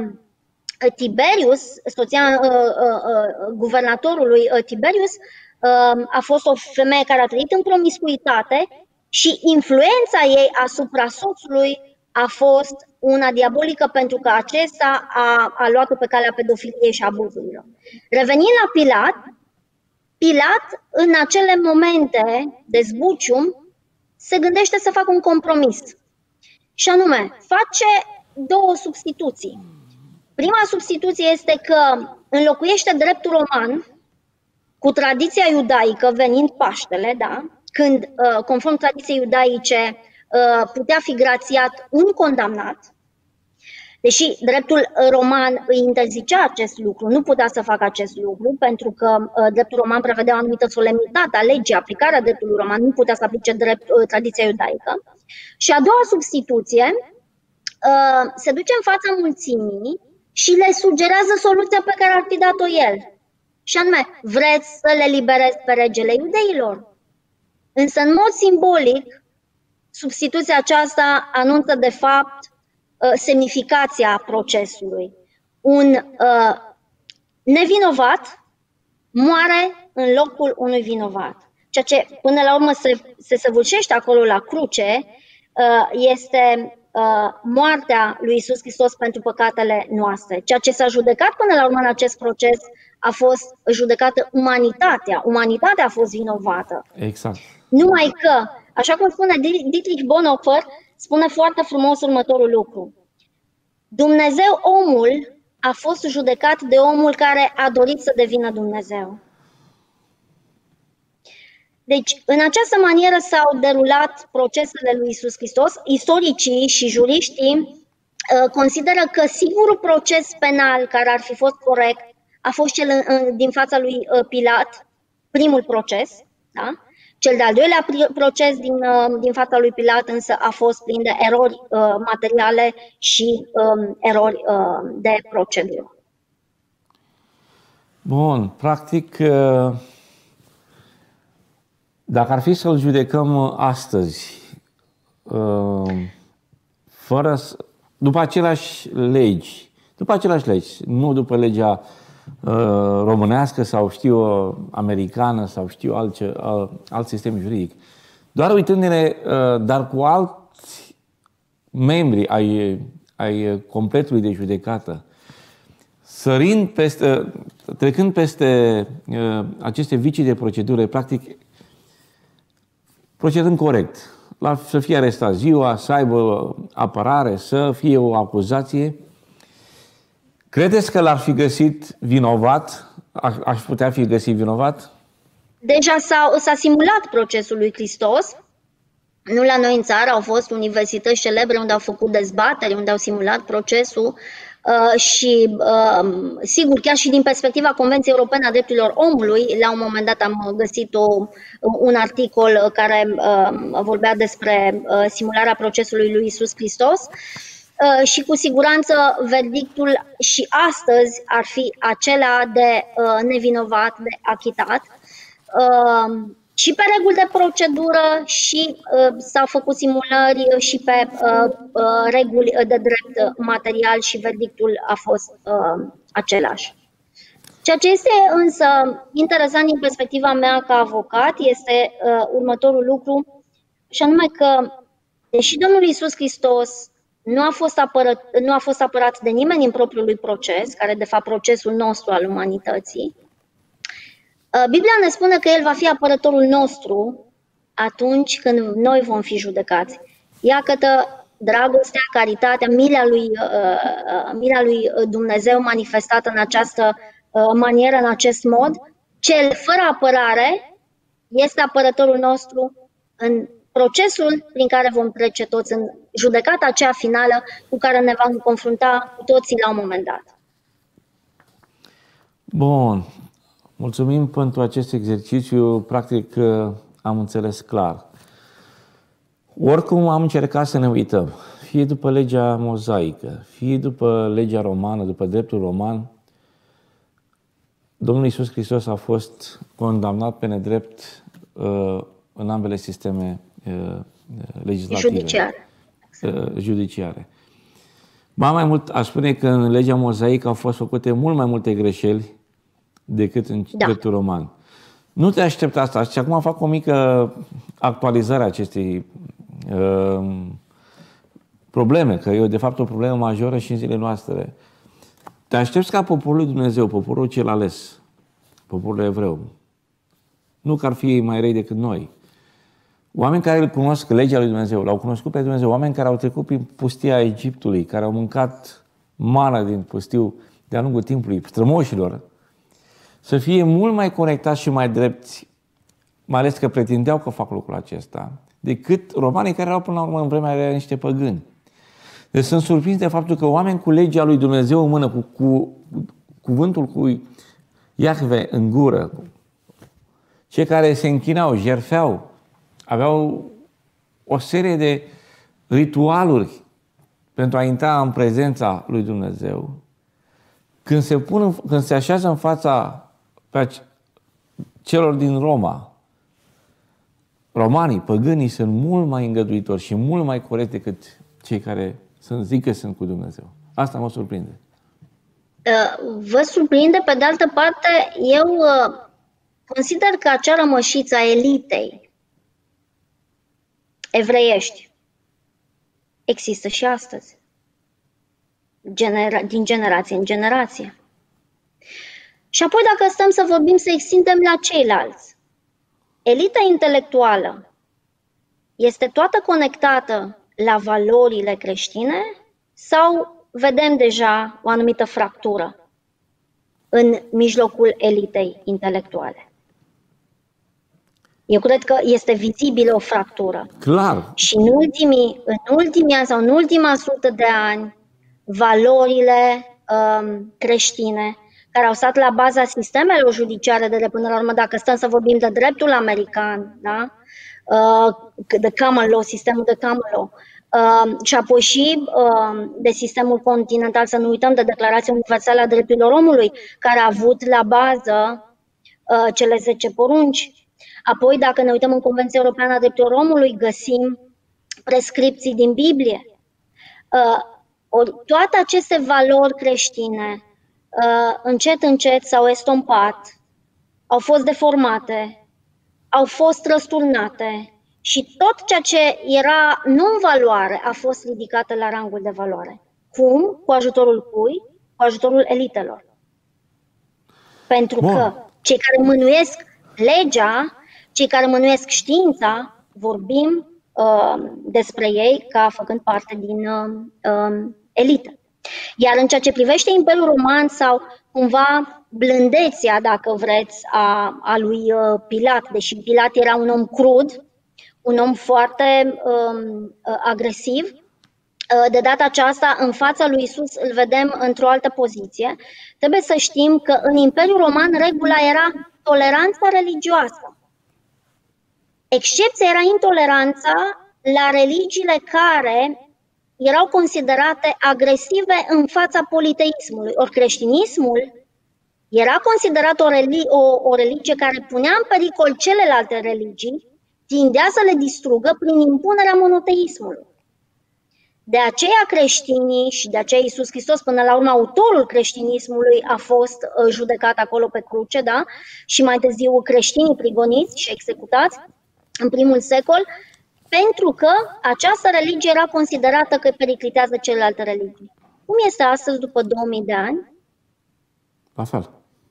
S2: Tiberius, soția guvernatorului Tiberius, a fost o femeie care a trăit în promiscuitate și influența ei asupra soțului a fost una diabolică, pentru că acesta a luat-o pe calea pedofiliei și abuzurilor. Revenind la Pilat, Pilat în acele momente de zbucium se gândește să facă un compromis. Și anume, face 2 substituții. Prima substituție este că înlocuiește dreptul roman cu tradiția iudaică, venind Paștele, da? Când, conform tradiției iudaice, putea fi grațiat un condamnat, deși dreptul roman îi interzicea acest lucru, nu putea să facă acest lucru, pentru că dreptul roman prevedea o anumită solemnitate a legii, aplicarea dreptului roman, nu putea să aplice tradiția iudaică. Și a doua substituție se duce în fața mulțimii și le sugerează soluția pe care ar fi dat-o el. Și anume, vreți să le liberez pe regele iudeilor? Însă, în mod simbolic, substituția aceasta anunță de fapt semnificația procesului. Un nevinovat moare în locul unui vinovat. Ceea ce până la urmă se săvârșește acolo la cruce este moartea lui Iisus Hristos pentru păcatele noastre. Ceea ce s-a judecat până la urmă în acest proces a fost judecată umanitatea. Umanitatea a fost vinovată.
S1: Exact.
S2: Numai că, așa cum spune Dietrich Bonhoeffer, spune foarte frumos următorul lucru. Dumnezeu, omul, a fost judecat de omul care a dorit să devină Dumnezeu. Deci, în această manieră s-au derulat procesele lui Iisus Hristos. Istoricii și juriștii consideră că singurul proces penal care ar fi fost corect a fost cel din fața lui Pilat, primul proces, da? Cel de-al doilea proces din fața lui Pilat însă a fost plin de erori materiale și erori de procedură.
S1: Bun, practic, dacă ar fi să-l judecăm astăzi, după aceleași legi, nu după legea românească sau știu americană sau știu alt sistem juridic, doar uitându-ne, dar cu alți membri ai completului de judecată, trecând peste aceste vicii de procedură, practic, procedând corect, să fie arestat ziua, să aibă apărare, să fie o acuzație, credeți că l-ar fi găsit vinovat? Aș putea fi găsit vinovat?
S2: Deja s-a simulat procesul lui Hristos. Nu la noi în țară, au fost universități celebre unde au făcut dezbateri, unde au simulat procesul și, sigur, chiar și din perspectiva Convenției Europene a Drepturilor Omului, la un moment dat am găsit un articol care vorbea despre simularea procesului lui Iisus Hristos și cu siguranță verdictul și astăzi ar fi acela de nevinovat, de achitat. Și pe reguli de procedură și s-au făcut simulări și pe reguli de drept material și verdictul a fost același. Ceea ce este însă interesant din perspectiva mea ca avocat este următorul lucru, și anume că, deși Domnul Iisus Hristos nu a fost apărat de nimeni în propriul lui proces, care de fapt procesul nostru al umanității, Biblia ne spune că El va fi apărătorul nostru atunci când noi vom fi judecați. Iată dragostea, caritatea, mila lui Dumnezeu manifestată în această manieră, în acest mod. Cel fără apărare este apărătorul nostru în procesul prin care vom trece toți, în judecata aceea finală cu care ne vom confrunta cu toții la un moment dat.
S1: Bun. Mulțumim pentru acest exercițiu, practic am înțeles clar. Oricum am încercat să ne uităm, fie după legea mozaică, fie după legea romană, după dreptul roman, Domnul Iisus Hristos a fost condamnat pe nedrept în ambele sisteme legislative. Judiciare. Ba mai mult, aș spune că în legea mozaică au fost făcute mult mai multe greșeli decât în dreptul roman. Nu te aștepta asta. Și acum fac o mică actualizare a acestei probleme, că e de fapt o problemă majoră și în zilele noastre. Te aștepți ca poporul lui Dumnezeu, poporul cel ales, poporul evreu, nu că ar fi mai răi decât noi, oameni care îl cunosc legea lui Dumnezeu, l-au cunoscut pe Dumnezeu, oameni care au trecut prin pustia Egiptului, care au mâncat mana din pustiu de-a lungul timpului, strămoșilor, să fie mult mai conectați și mai drepți, mai ales că pretindeau că fac lucrul acesta, decât romanii care erau până la urmă în vremea aia niște păgâni. Deci sunt surprins de faptul că oameni cu legea lui Dumnezeu în mână, cu cuvântul cu Iahve în gură, cei care se închinau, jertfeau, aveau o serie de ritualuri pentru a intra în prezența lui Dumnezeu, când se așează în fața celor din Roma, romanii, păgânii sunt mult mai îngăduitori și mult mai corecți decât cei care zic că sunt cu Dumnezeu. Asta mă surprinde.
S2: Vă surprinde, pe de altă parte, eu consider că acea rămășiță a elitei evreiești există și astăzi, din generație în generație. Și apoi, dacă stăm să vorbim, să extindem la ceilalți, elita intelectuală este toată conectată la valorile creștine sau vedem deja o anumită fractură în mijlocul elitei intelectuale? Eu cred că este vizibilă o fractură.
S1: Clar.
S2: Și în ultimii ani sau în ultima 100 de ani, valorile creștine care au stat la baza sistemelor judiciare de până la urmă, dacă stăm să vorbim de dreptul american, da? De common law, sistemul de common law, și apoi și de sistemul continental, să nu uităm de Declarația Universală a Drepturilor Omului, care a avut la bază cele 10 porunci. Apoi, dacă ne uităm în Convenția Europeană a Drepturilor Omului, găsim prescripții din Biblie. Toate aceste valori creștine, încet, încet s-au estompat, au fost deformate, au fost răsturnate și tot ceea ce era nu în valoare a fost ridicată la rangul de valoare. Cum? Cu ajutorul cui? Cu cu ajutorul elitelor. Pentru
S1: Bun.
S2: că cei care mânuiesc legea, cei care mânuiesc știința, vorbim despre ei ca făcând parte din elită. Iar în ceea ce privește Imperiul Roman sau cumva blândețea, dacă vreți, a lui Pilat, deși Pilat era un om crud, un om foarte agresiv, de data aceasta, în fața lui Isus îl vedem într-o altă poziție. Trebuie să știm că în Imperiul Roman regula era toleranța religioasă. Excepția era intoleranța la religiile care erau considerate agresive în fața politeismului. Ori creștinismul era considerat o religie care punea în pericol celelalte religii, tindea să le distrugă prin impunerea monoteismului. De aceea creștinii și de aceea Iisus Hristos, până la urmă autorul creștinismului, a fost judecat acolo pe cruce, da? Și mai târziu creștinii prigoniți și executați în primul secol, pentru că această religie era considerată că periclitează celelalte religii. Cum este astăzi, după 2000 de ani?
S1: La fel.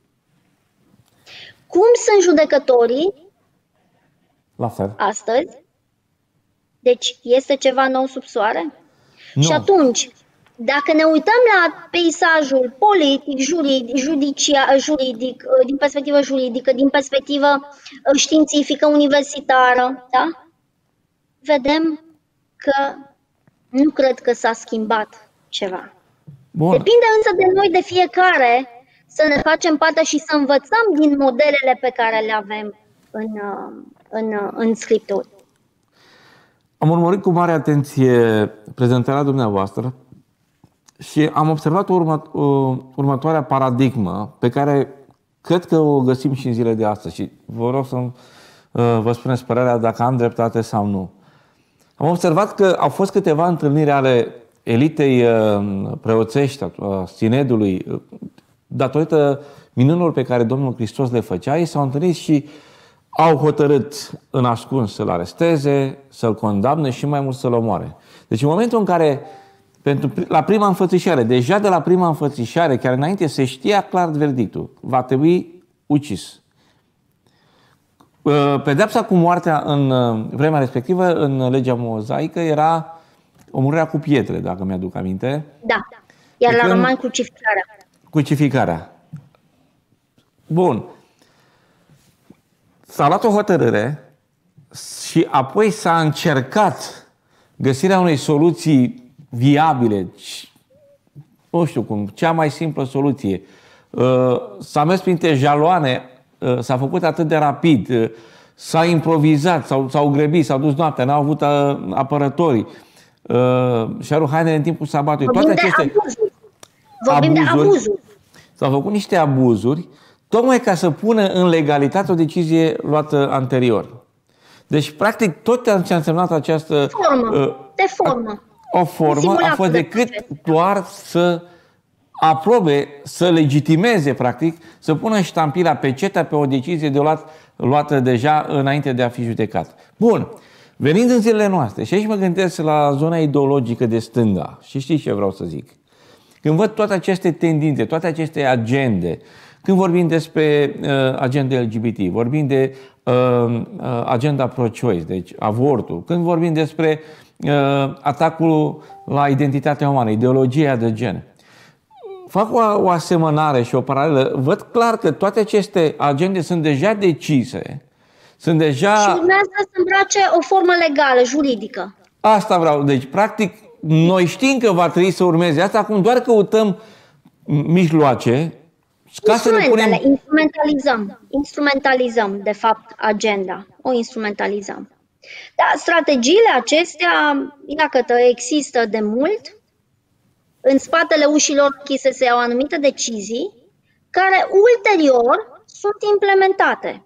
S2: Cum sunt judecătorii
S1: La fel.
S2: astăzi? Deci este ceva nou sub soare?
S1: Nu.
S2: Și atunci, dacă ne uităm la peisajul politic, juridic, din perspectivă juridică, din perspectivă științifică, universitară, da? Vedem că nu cred că s-a schimbat ceva.
S1: Bun.
S2: Depinde însă de noi, de fiecare, să ne facem partea și să învățăm din modelele pe care le avem în Scripturi.
S1: Am urmărit cu mare atenție prezentarea dumneavoastră și am observat următoarea paradigmă pe care cred că o găsim și în zilele de astăzi și vă rog să vă spuneți părerea dacă am dreptate sau nu. Am observat că au fost câteva întâlniri ale elitei preoțești, a sinedului, datorită minunilor pe care Domnul Hristos le făcea. Ei s-au întâlnit și au hotărât în ascuns să-l aresteze, să-l condamne și mai mult să-l omoare. Deci în momentul în care, la prima înfățișare, deja de la prima înfățișare, chiar înainte se știa clar verdictul, va trebui ucis. Pedeapsa cu moartea în vremea respectivă, în legea mozaică, era omorârea cu pietre, dacă mi-aduc aminte.
S2: Da, iar la roman crucificarea.
S1: Crucificarea. Bun. S-a luat o hotărâre și apoi s-a încercat găsirea unei soluții viabile, nu știu cum, cea mai simplă soluție. S-a mers printre jaloane, s-a făcut atât de rapid, s-a improvizat, s-au grăbit, s-au dus noaptea, n-au avut apărătorii, și-au rupt hainele în timpul sabatului.
S2: Vorbim de abuzuri.
S1: S-au făcut niște abuzuri tocmai ca să pună în legalitate o decizie luată anterior. Deci, practic, tot ce a însemnat această...
S2: formă.
S1: O formă a fost decât doar să aprobe, să legitimeze, practic, să pună ștampila, pecetea pe o decizie luată deja înainte de a fi judecat. Bun. Venind în zilele noastre, și aici mă gândesc la zona ideologică de stânga, și știți ce vreau să zic. Când văd toate aceste tendințe, toate aceste agende, când vorbim despre agenda LGBT, vorbim de agenda pro-choice, deci avortul, când vorbim despre atacul la identitatea umană, ideologia de gen, fac o asemănare și o paralelă, văd clar că toate aceste agende sunt deja decise, sunt deja...
S2: Și urmează să îmbrace o formă legală, juridică.
S1: Asta vreau. Deci, practic, noi știm că va trebui să urmeze asta, acum doar căutăm mijloace ca să le punem...
S2: Instrumentalizăm, de fapt, agenda. O instrumentalizăm. Dar strategiile acestea, iată, există de mult. În spatele ușilor închise se iau anumite decizii care ulterior sunt implementate.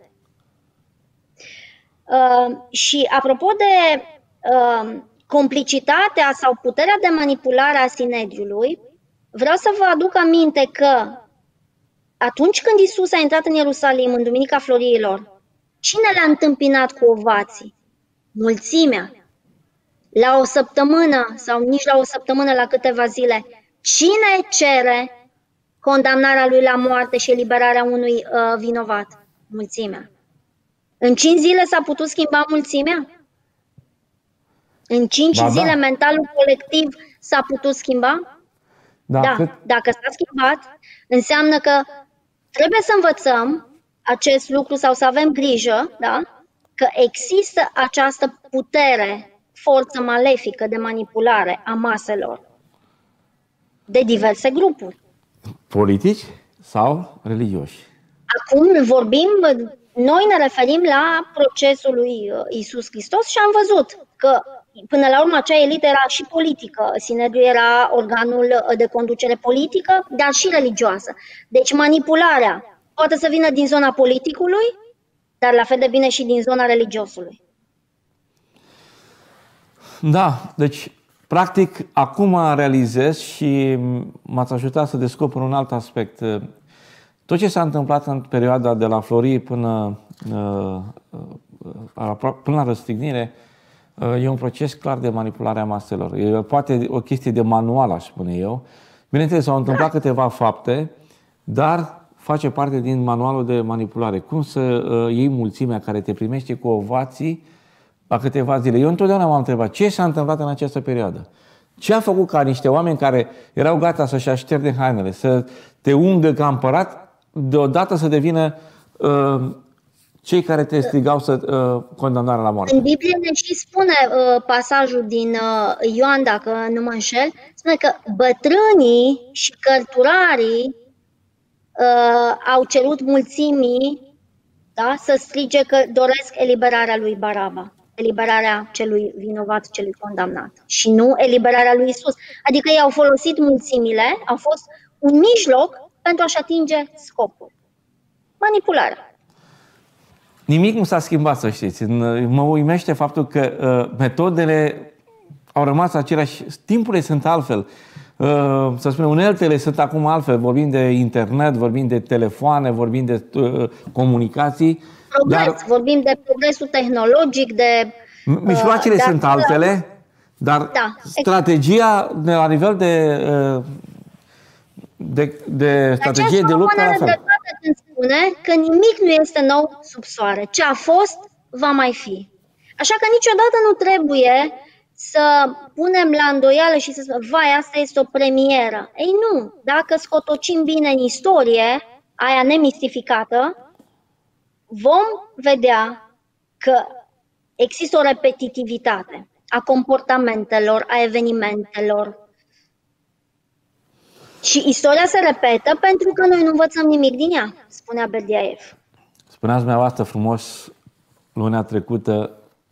S2: Și apropo de complicitatea sau puterea de manipulare a Sinedriului, vreau să vă aduc aminte că atunci când Iisus a intrat în Ierusalim în Duminica Florilor, cine l-a întâmpinat cu ovații? Mulțimea. La o săptămână sau nici la o săptămână, la câteva zile, cine cere condamnarea lui la moarte și eliberarea unui vinovat, mulțimea. În 5 zile s-a putut schimba mulțimea? În 5 zile mentalul colectiv s-a putut schimba? Da. Dacă s-a schimbat, înseamnă că trebuie să învățăm acest lucru sau să avem grijă, da? Că există această putere, forță malefică de manipulare a maselor de diverse grupuri.
S1: Politici sau religioși?
S2: Acum vorbim, noi ne referim la procesul lui Iisus Hristos și am văzut că până la urmă acea elită era și politică, Sinedriul era organul de conducere politică, dar și religioasă. Deci manipularea poate să vină din zona politicului, dar la fel de bine și din zona religiosului.
S1: Da, deci practic acum realizez și m-ați ajutat să descoper un alt aspect. Tot ce s-a întâmplat în perioada de la Florii până la răstignire e un proces clar de manipulare a maselor. E poate o chestie de manual, aș spune eu. Bineînțeles, s-au întâmplat câteva fapte, dar face parte din manualul de manipulare. Cum să iei mulțimea care te primește cu ovații la câteva zile. Eu întotdeauna m-am întrebat ce s-a întâmplat în această perioadă. Ce a făcut ca niște oameni care erau gata să-și așterne hainele, să te ungă ca împărat, deodată să devină cei care te strigau să condamnarea la moarte?
S2: În Biblie ne și spune pasajul din Ioan, dacă nu mă înșel, spune că bătrânii și cărturarii au cerut mulțimii, da, să strige că doresc eliberarea lui Baraba, eliberarea celui vinovat, celui condamnat și nu eliberarea lui Isus. Adică ei au folosit mulțimile, au fost un mijloc pentru a-și atinge scopul. Manipularea.
S1: Nimic nu s-a schimbat, să știți. Mă uimește faptul că metodele au rămas aceleași, timpurile sunt altfel. Să spunem, uneltele sunt acum altfel. Vorbim de internet, vorbim de telefoane, vorbim de comunicații.
S2: Vorbim de progresul tehnologic, de...
S1: Mijloacele sunt altele, dar strategia la nivel de strategie de luptă la fel.
S2: Când spune că nimic nu este nou sub soare. Ce a fost, va mai fi. Așa că niciodată nu trebuie să punem la îndoială și să spunem, vai, asta este o premieră. Ei nu, dacă scotocim bine în istorie, aia nemistificată, vom vedea că există o repetitivitate a comportamentelor, a evenimentelor. Și istoria se repetă pentru că noi nu învățăm nimic din ea, spunea Berdiaev.
S1: Spuneați dumneavoastră frumos luna trecută,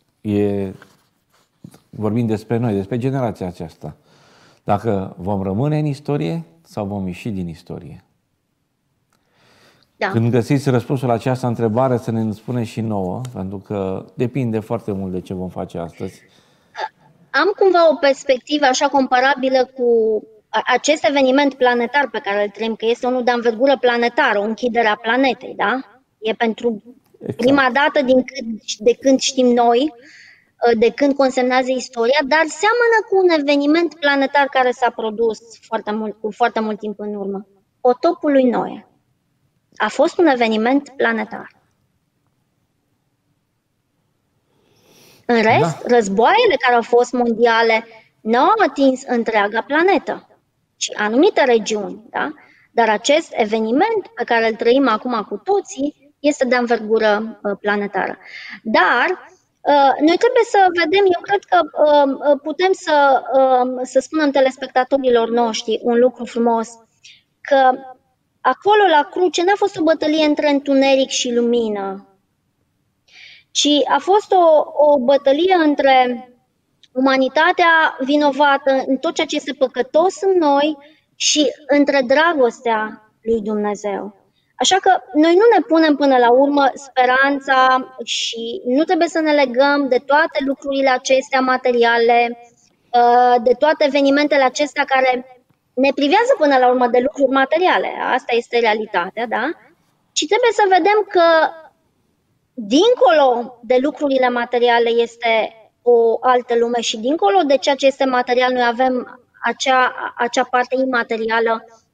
S1: vorbim despre noi, despre generația aceasta. Dacă vom rămâne în istorie sau vom ieși din istorie.
S2: Da.
S1: Când găsiți răspunsul la această întrebare, să ne spuneți și nouă, pentru că depinde foarte mult de ce vom face astăzi.
S2: Am cumva o perspectivă așa comparabilă cu acest eveniment planetar pe care îl trăim, că este unul de anvergură planetară, o închidere a planetei, da? E pentru prima dată de când știm noi, de când consemnează istoria, dar seamănă cu un eveniment planetar care s-a produs cu foarte mult timp în urmă. Potopul lui Noe a fost un eveniment planetar. În rest, războaiele care au fost mondiale n-au atins întreaga planetă, ci anumite regiuni, da? Dar acest eveniment pe care îl trăim acum cu toții este de anvergură planetară. Dar noi trebuie să vedem, eu cred că putem să spunem telespectatorilor noștri un lucru frumos, că acolo la cruce n-a fost o bătălie între întuneric și lumină, ci a fost o bătălie între umanitatea vinovată în tot ceea ce este păcătos în noi și între dragostea lui Dumnezeu. Așa că noi nu ne punem până la urmă speranța și nu trebuie să ne legăm de toate lucrurile acestea materiale, de toate evenimentele acestea care ne privează până la urmă de lucruri materiale. Asta este realitatea, da? Și trebuie să vedem că dincolo de lucrurile materiale este o altă lume și dincolo de ceea ce este material noi avem acea parte imaterială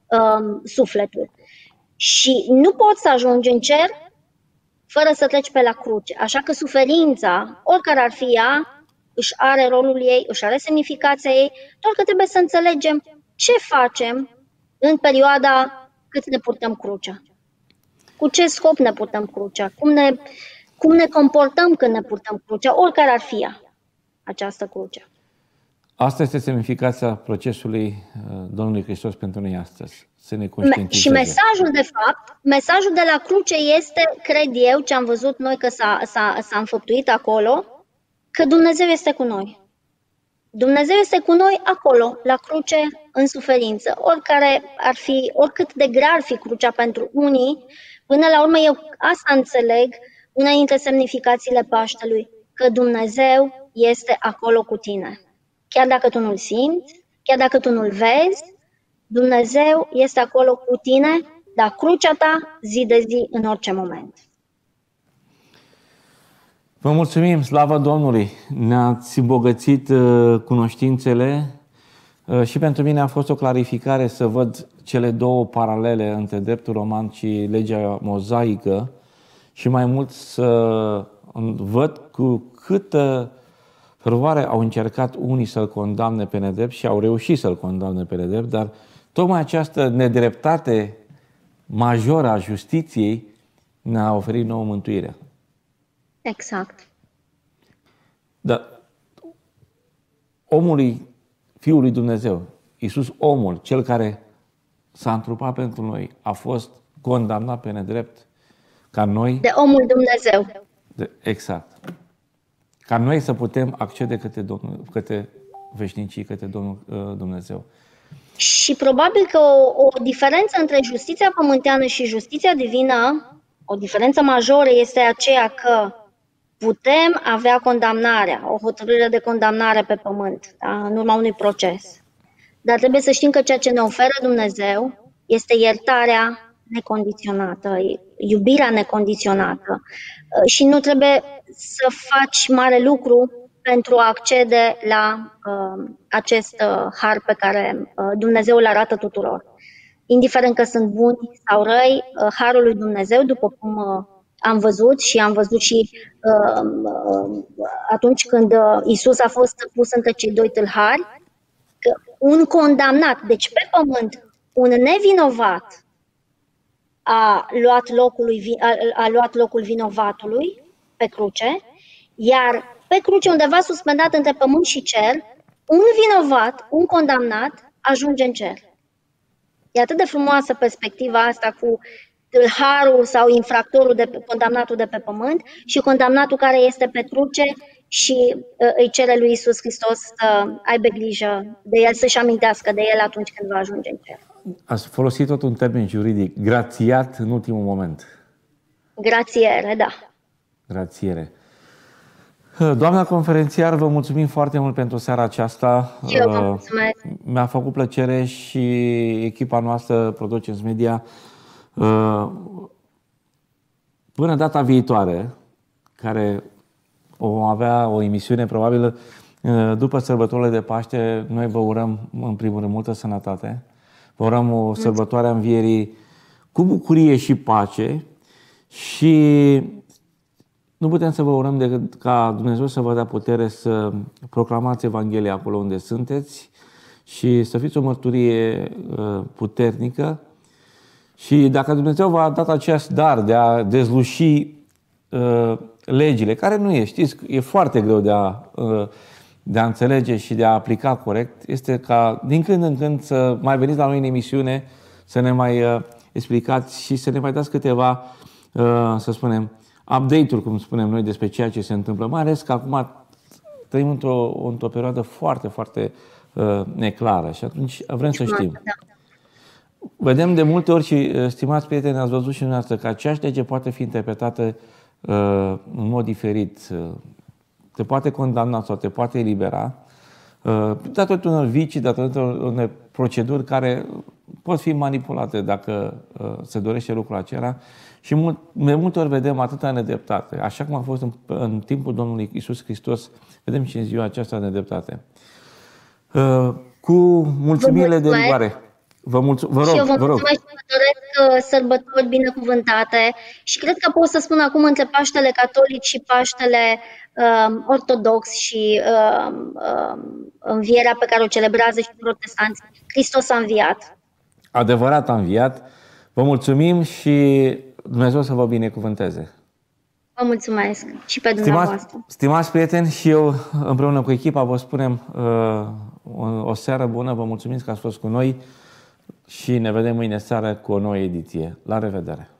S2: sufletul. Și nu poți să ajungi în cer fără să treci pe la cruce. Așa că suferința, oricare ar fi ea, își are rolul ei, își are semnificația ei, doar că trebuie să înțelegem ce facem în perioada cât ne purtăm crucea. Cu ce scop ne purtăm crucea? Cum ne comportăm când ne purtăm crucea, oricare ar fi ea, această cruce.
S1: Asta este semnificația procesului Domnului Hristos pentru noi astăzi. Să ne conștientizeze.
S2: Și mesajul, de fapt, mesajul de la cruce este, cred eu, ce am văzut noi că s-a înfăptuit acolo, că Dumnezeu este cu noi. Dumnezeu este cu noi acolo, la cruce, în suferință. Oricare ar fi, oricât de grea ar fi crucea pentru unii, până la urmă eu asta înțeleg, una dintre semnificațiile Paștelui, că Dumnezeu este acolo cu tine. Chiar dacă tu nu-L simți, chiar dacă tu nu-L vezi, Dumnezeu este acolo cu tine, la crucea ta, zi de zi, în orice moment.
S1: Vă mulțumim, slavă Domnului! Ne-ați îmbogățit cunoștințele și pentru mine a fost o clarificare să văd cele două paralele între dreptul roman și legea mozaică și mai mult să văd cu câtă fervoare au încercat unii să-l condamne pe nedrept și au reușit să-l condamne pe nedrept, dar tocmai această nedreptate majoră a justiției ne-a oferit nouă mântuirea.
S2: Exact.
S1: Dar omului, Fiul lui Dumnezeu, Iisus, omul, cel care s-a întrupat pentru noi, a fost condamnat pe nedrept ca noi...
S2: De omul Dumnezeu.
S1: Exact. Ca noi să putem accede către veșnicii, către Domnul Dumnezeu.
S2: Și probabil că o diferență între justiția pământeană și justiția divină, o diferență majoră este aceea că putem avea condamnarea, o hotărâre de condamnare pe pământ, da? În urma unui proces. Dar trebuie să știm că ceea ce ne oferă Dumnezeu este iertarea necondiționată, iubirea necondiționată. Și nu trebuie să faci mare lucru pentru a accede la acest har pe care Dumnezeu îl arată tuturor. Indiferent că sunt buni sau răi, harul lui Dumnezeu, după cum am văzut și atunci când Iisus a fost pus între cei doi tâlhari, că un condamnat, deci pe pământ, un nevinovat a luat locul vinovatului pe cruce, iar pe cruce, undeva suspendat între pământ și cer, un vinovat, un condamnat, ajunge în cer. E atât de frumoasă perspectiva asta cu tâlharul sau infractorul, condamnatul de pe pământ și condamnatul care este pe cruce și îi cere lui Iisus Hristos să aibă grijă de el, să-și amintească de el atunci când va ajunge în cer.
S1: Ați folosit tot un termen juridic, grațiat în ultimul moment.
S2: Grațiere, da.
S1: Grațiere. Doamna conferențiar, vă mulțumim foarte mult pentru seara aceasta.
S2: Eu vă mulțumesc.
S1: Mi-a făcut plăcere și echipa noastră Productions Media. Până data viitoare, care o avea o emisiune probabil după sărbătorile de Paște, noi vă urăm în primul rând multă sănătate. Vă urăm o sărbătoare a Învierii cu bucurie și pace și nu putem să vă urăm decât ca Dumnezeu să vă dea putere să proclamați Evanghelia acolo unde sunteți și să fiți o mărturie puternică. Și dacă Dumnezeu v-a dat acest dar de a dezluși legile, care nu e, știți, e foarte greu de a înțelege și de a aplica corect, este ca din când în când să mai veniți la noi în emisiune, să ne mai explicați și să ne mai dați câteva, să spunem, update-uri, cum spunem noi, despre ceea ce se întâmplă. Mai ales că acum trăim într-o perioadă foarte, foarte neclară și atunci vrem să știm. Vedem de multe ori și, stimați prieteni, ați văzut și dumneavoastră că aceeași lege poate fi interpretată în mod diferit. Te poate condamna sau te poate elibera datorită unor vicii, datorită unor proceduri care pot fi manipulate dacă se dorește lucrul acela. Și de multe ori vedem atâta nedreptate. Așa cum a fost în timpul Domnului Iisus Hristos, vedem și în ziua aceasta nedreptate. Cu mulțumirile de rigoare.
S2: Și eu vă mulțumesc și vă doresc sărbători binecuvântate și cred că pot să spun acum între Paștele Catolic și Paștele Ortodox și învierea pe care o celebrează și protestanți. Hristos a înviat.
S1: Adevărat a înviat. Vă mulțumim și Dumnezeu să vă binecuvânteze.
S2: Vă mulțumesc și pe dumneavoastră.
S1: Stimați prieteni, și eu împreună cu echipa vă spunem o seară bună, vă mulțumim că ați fost cu noi și ne vedem mâine seară cu o nouă ediție. La revedere!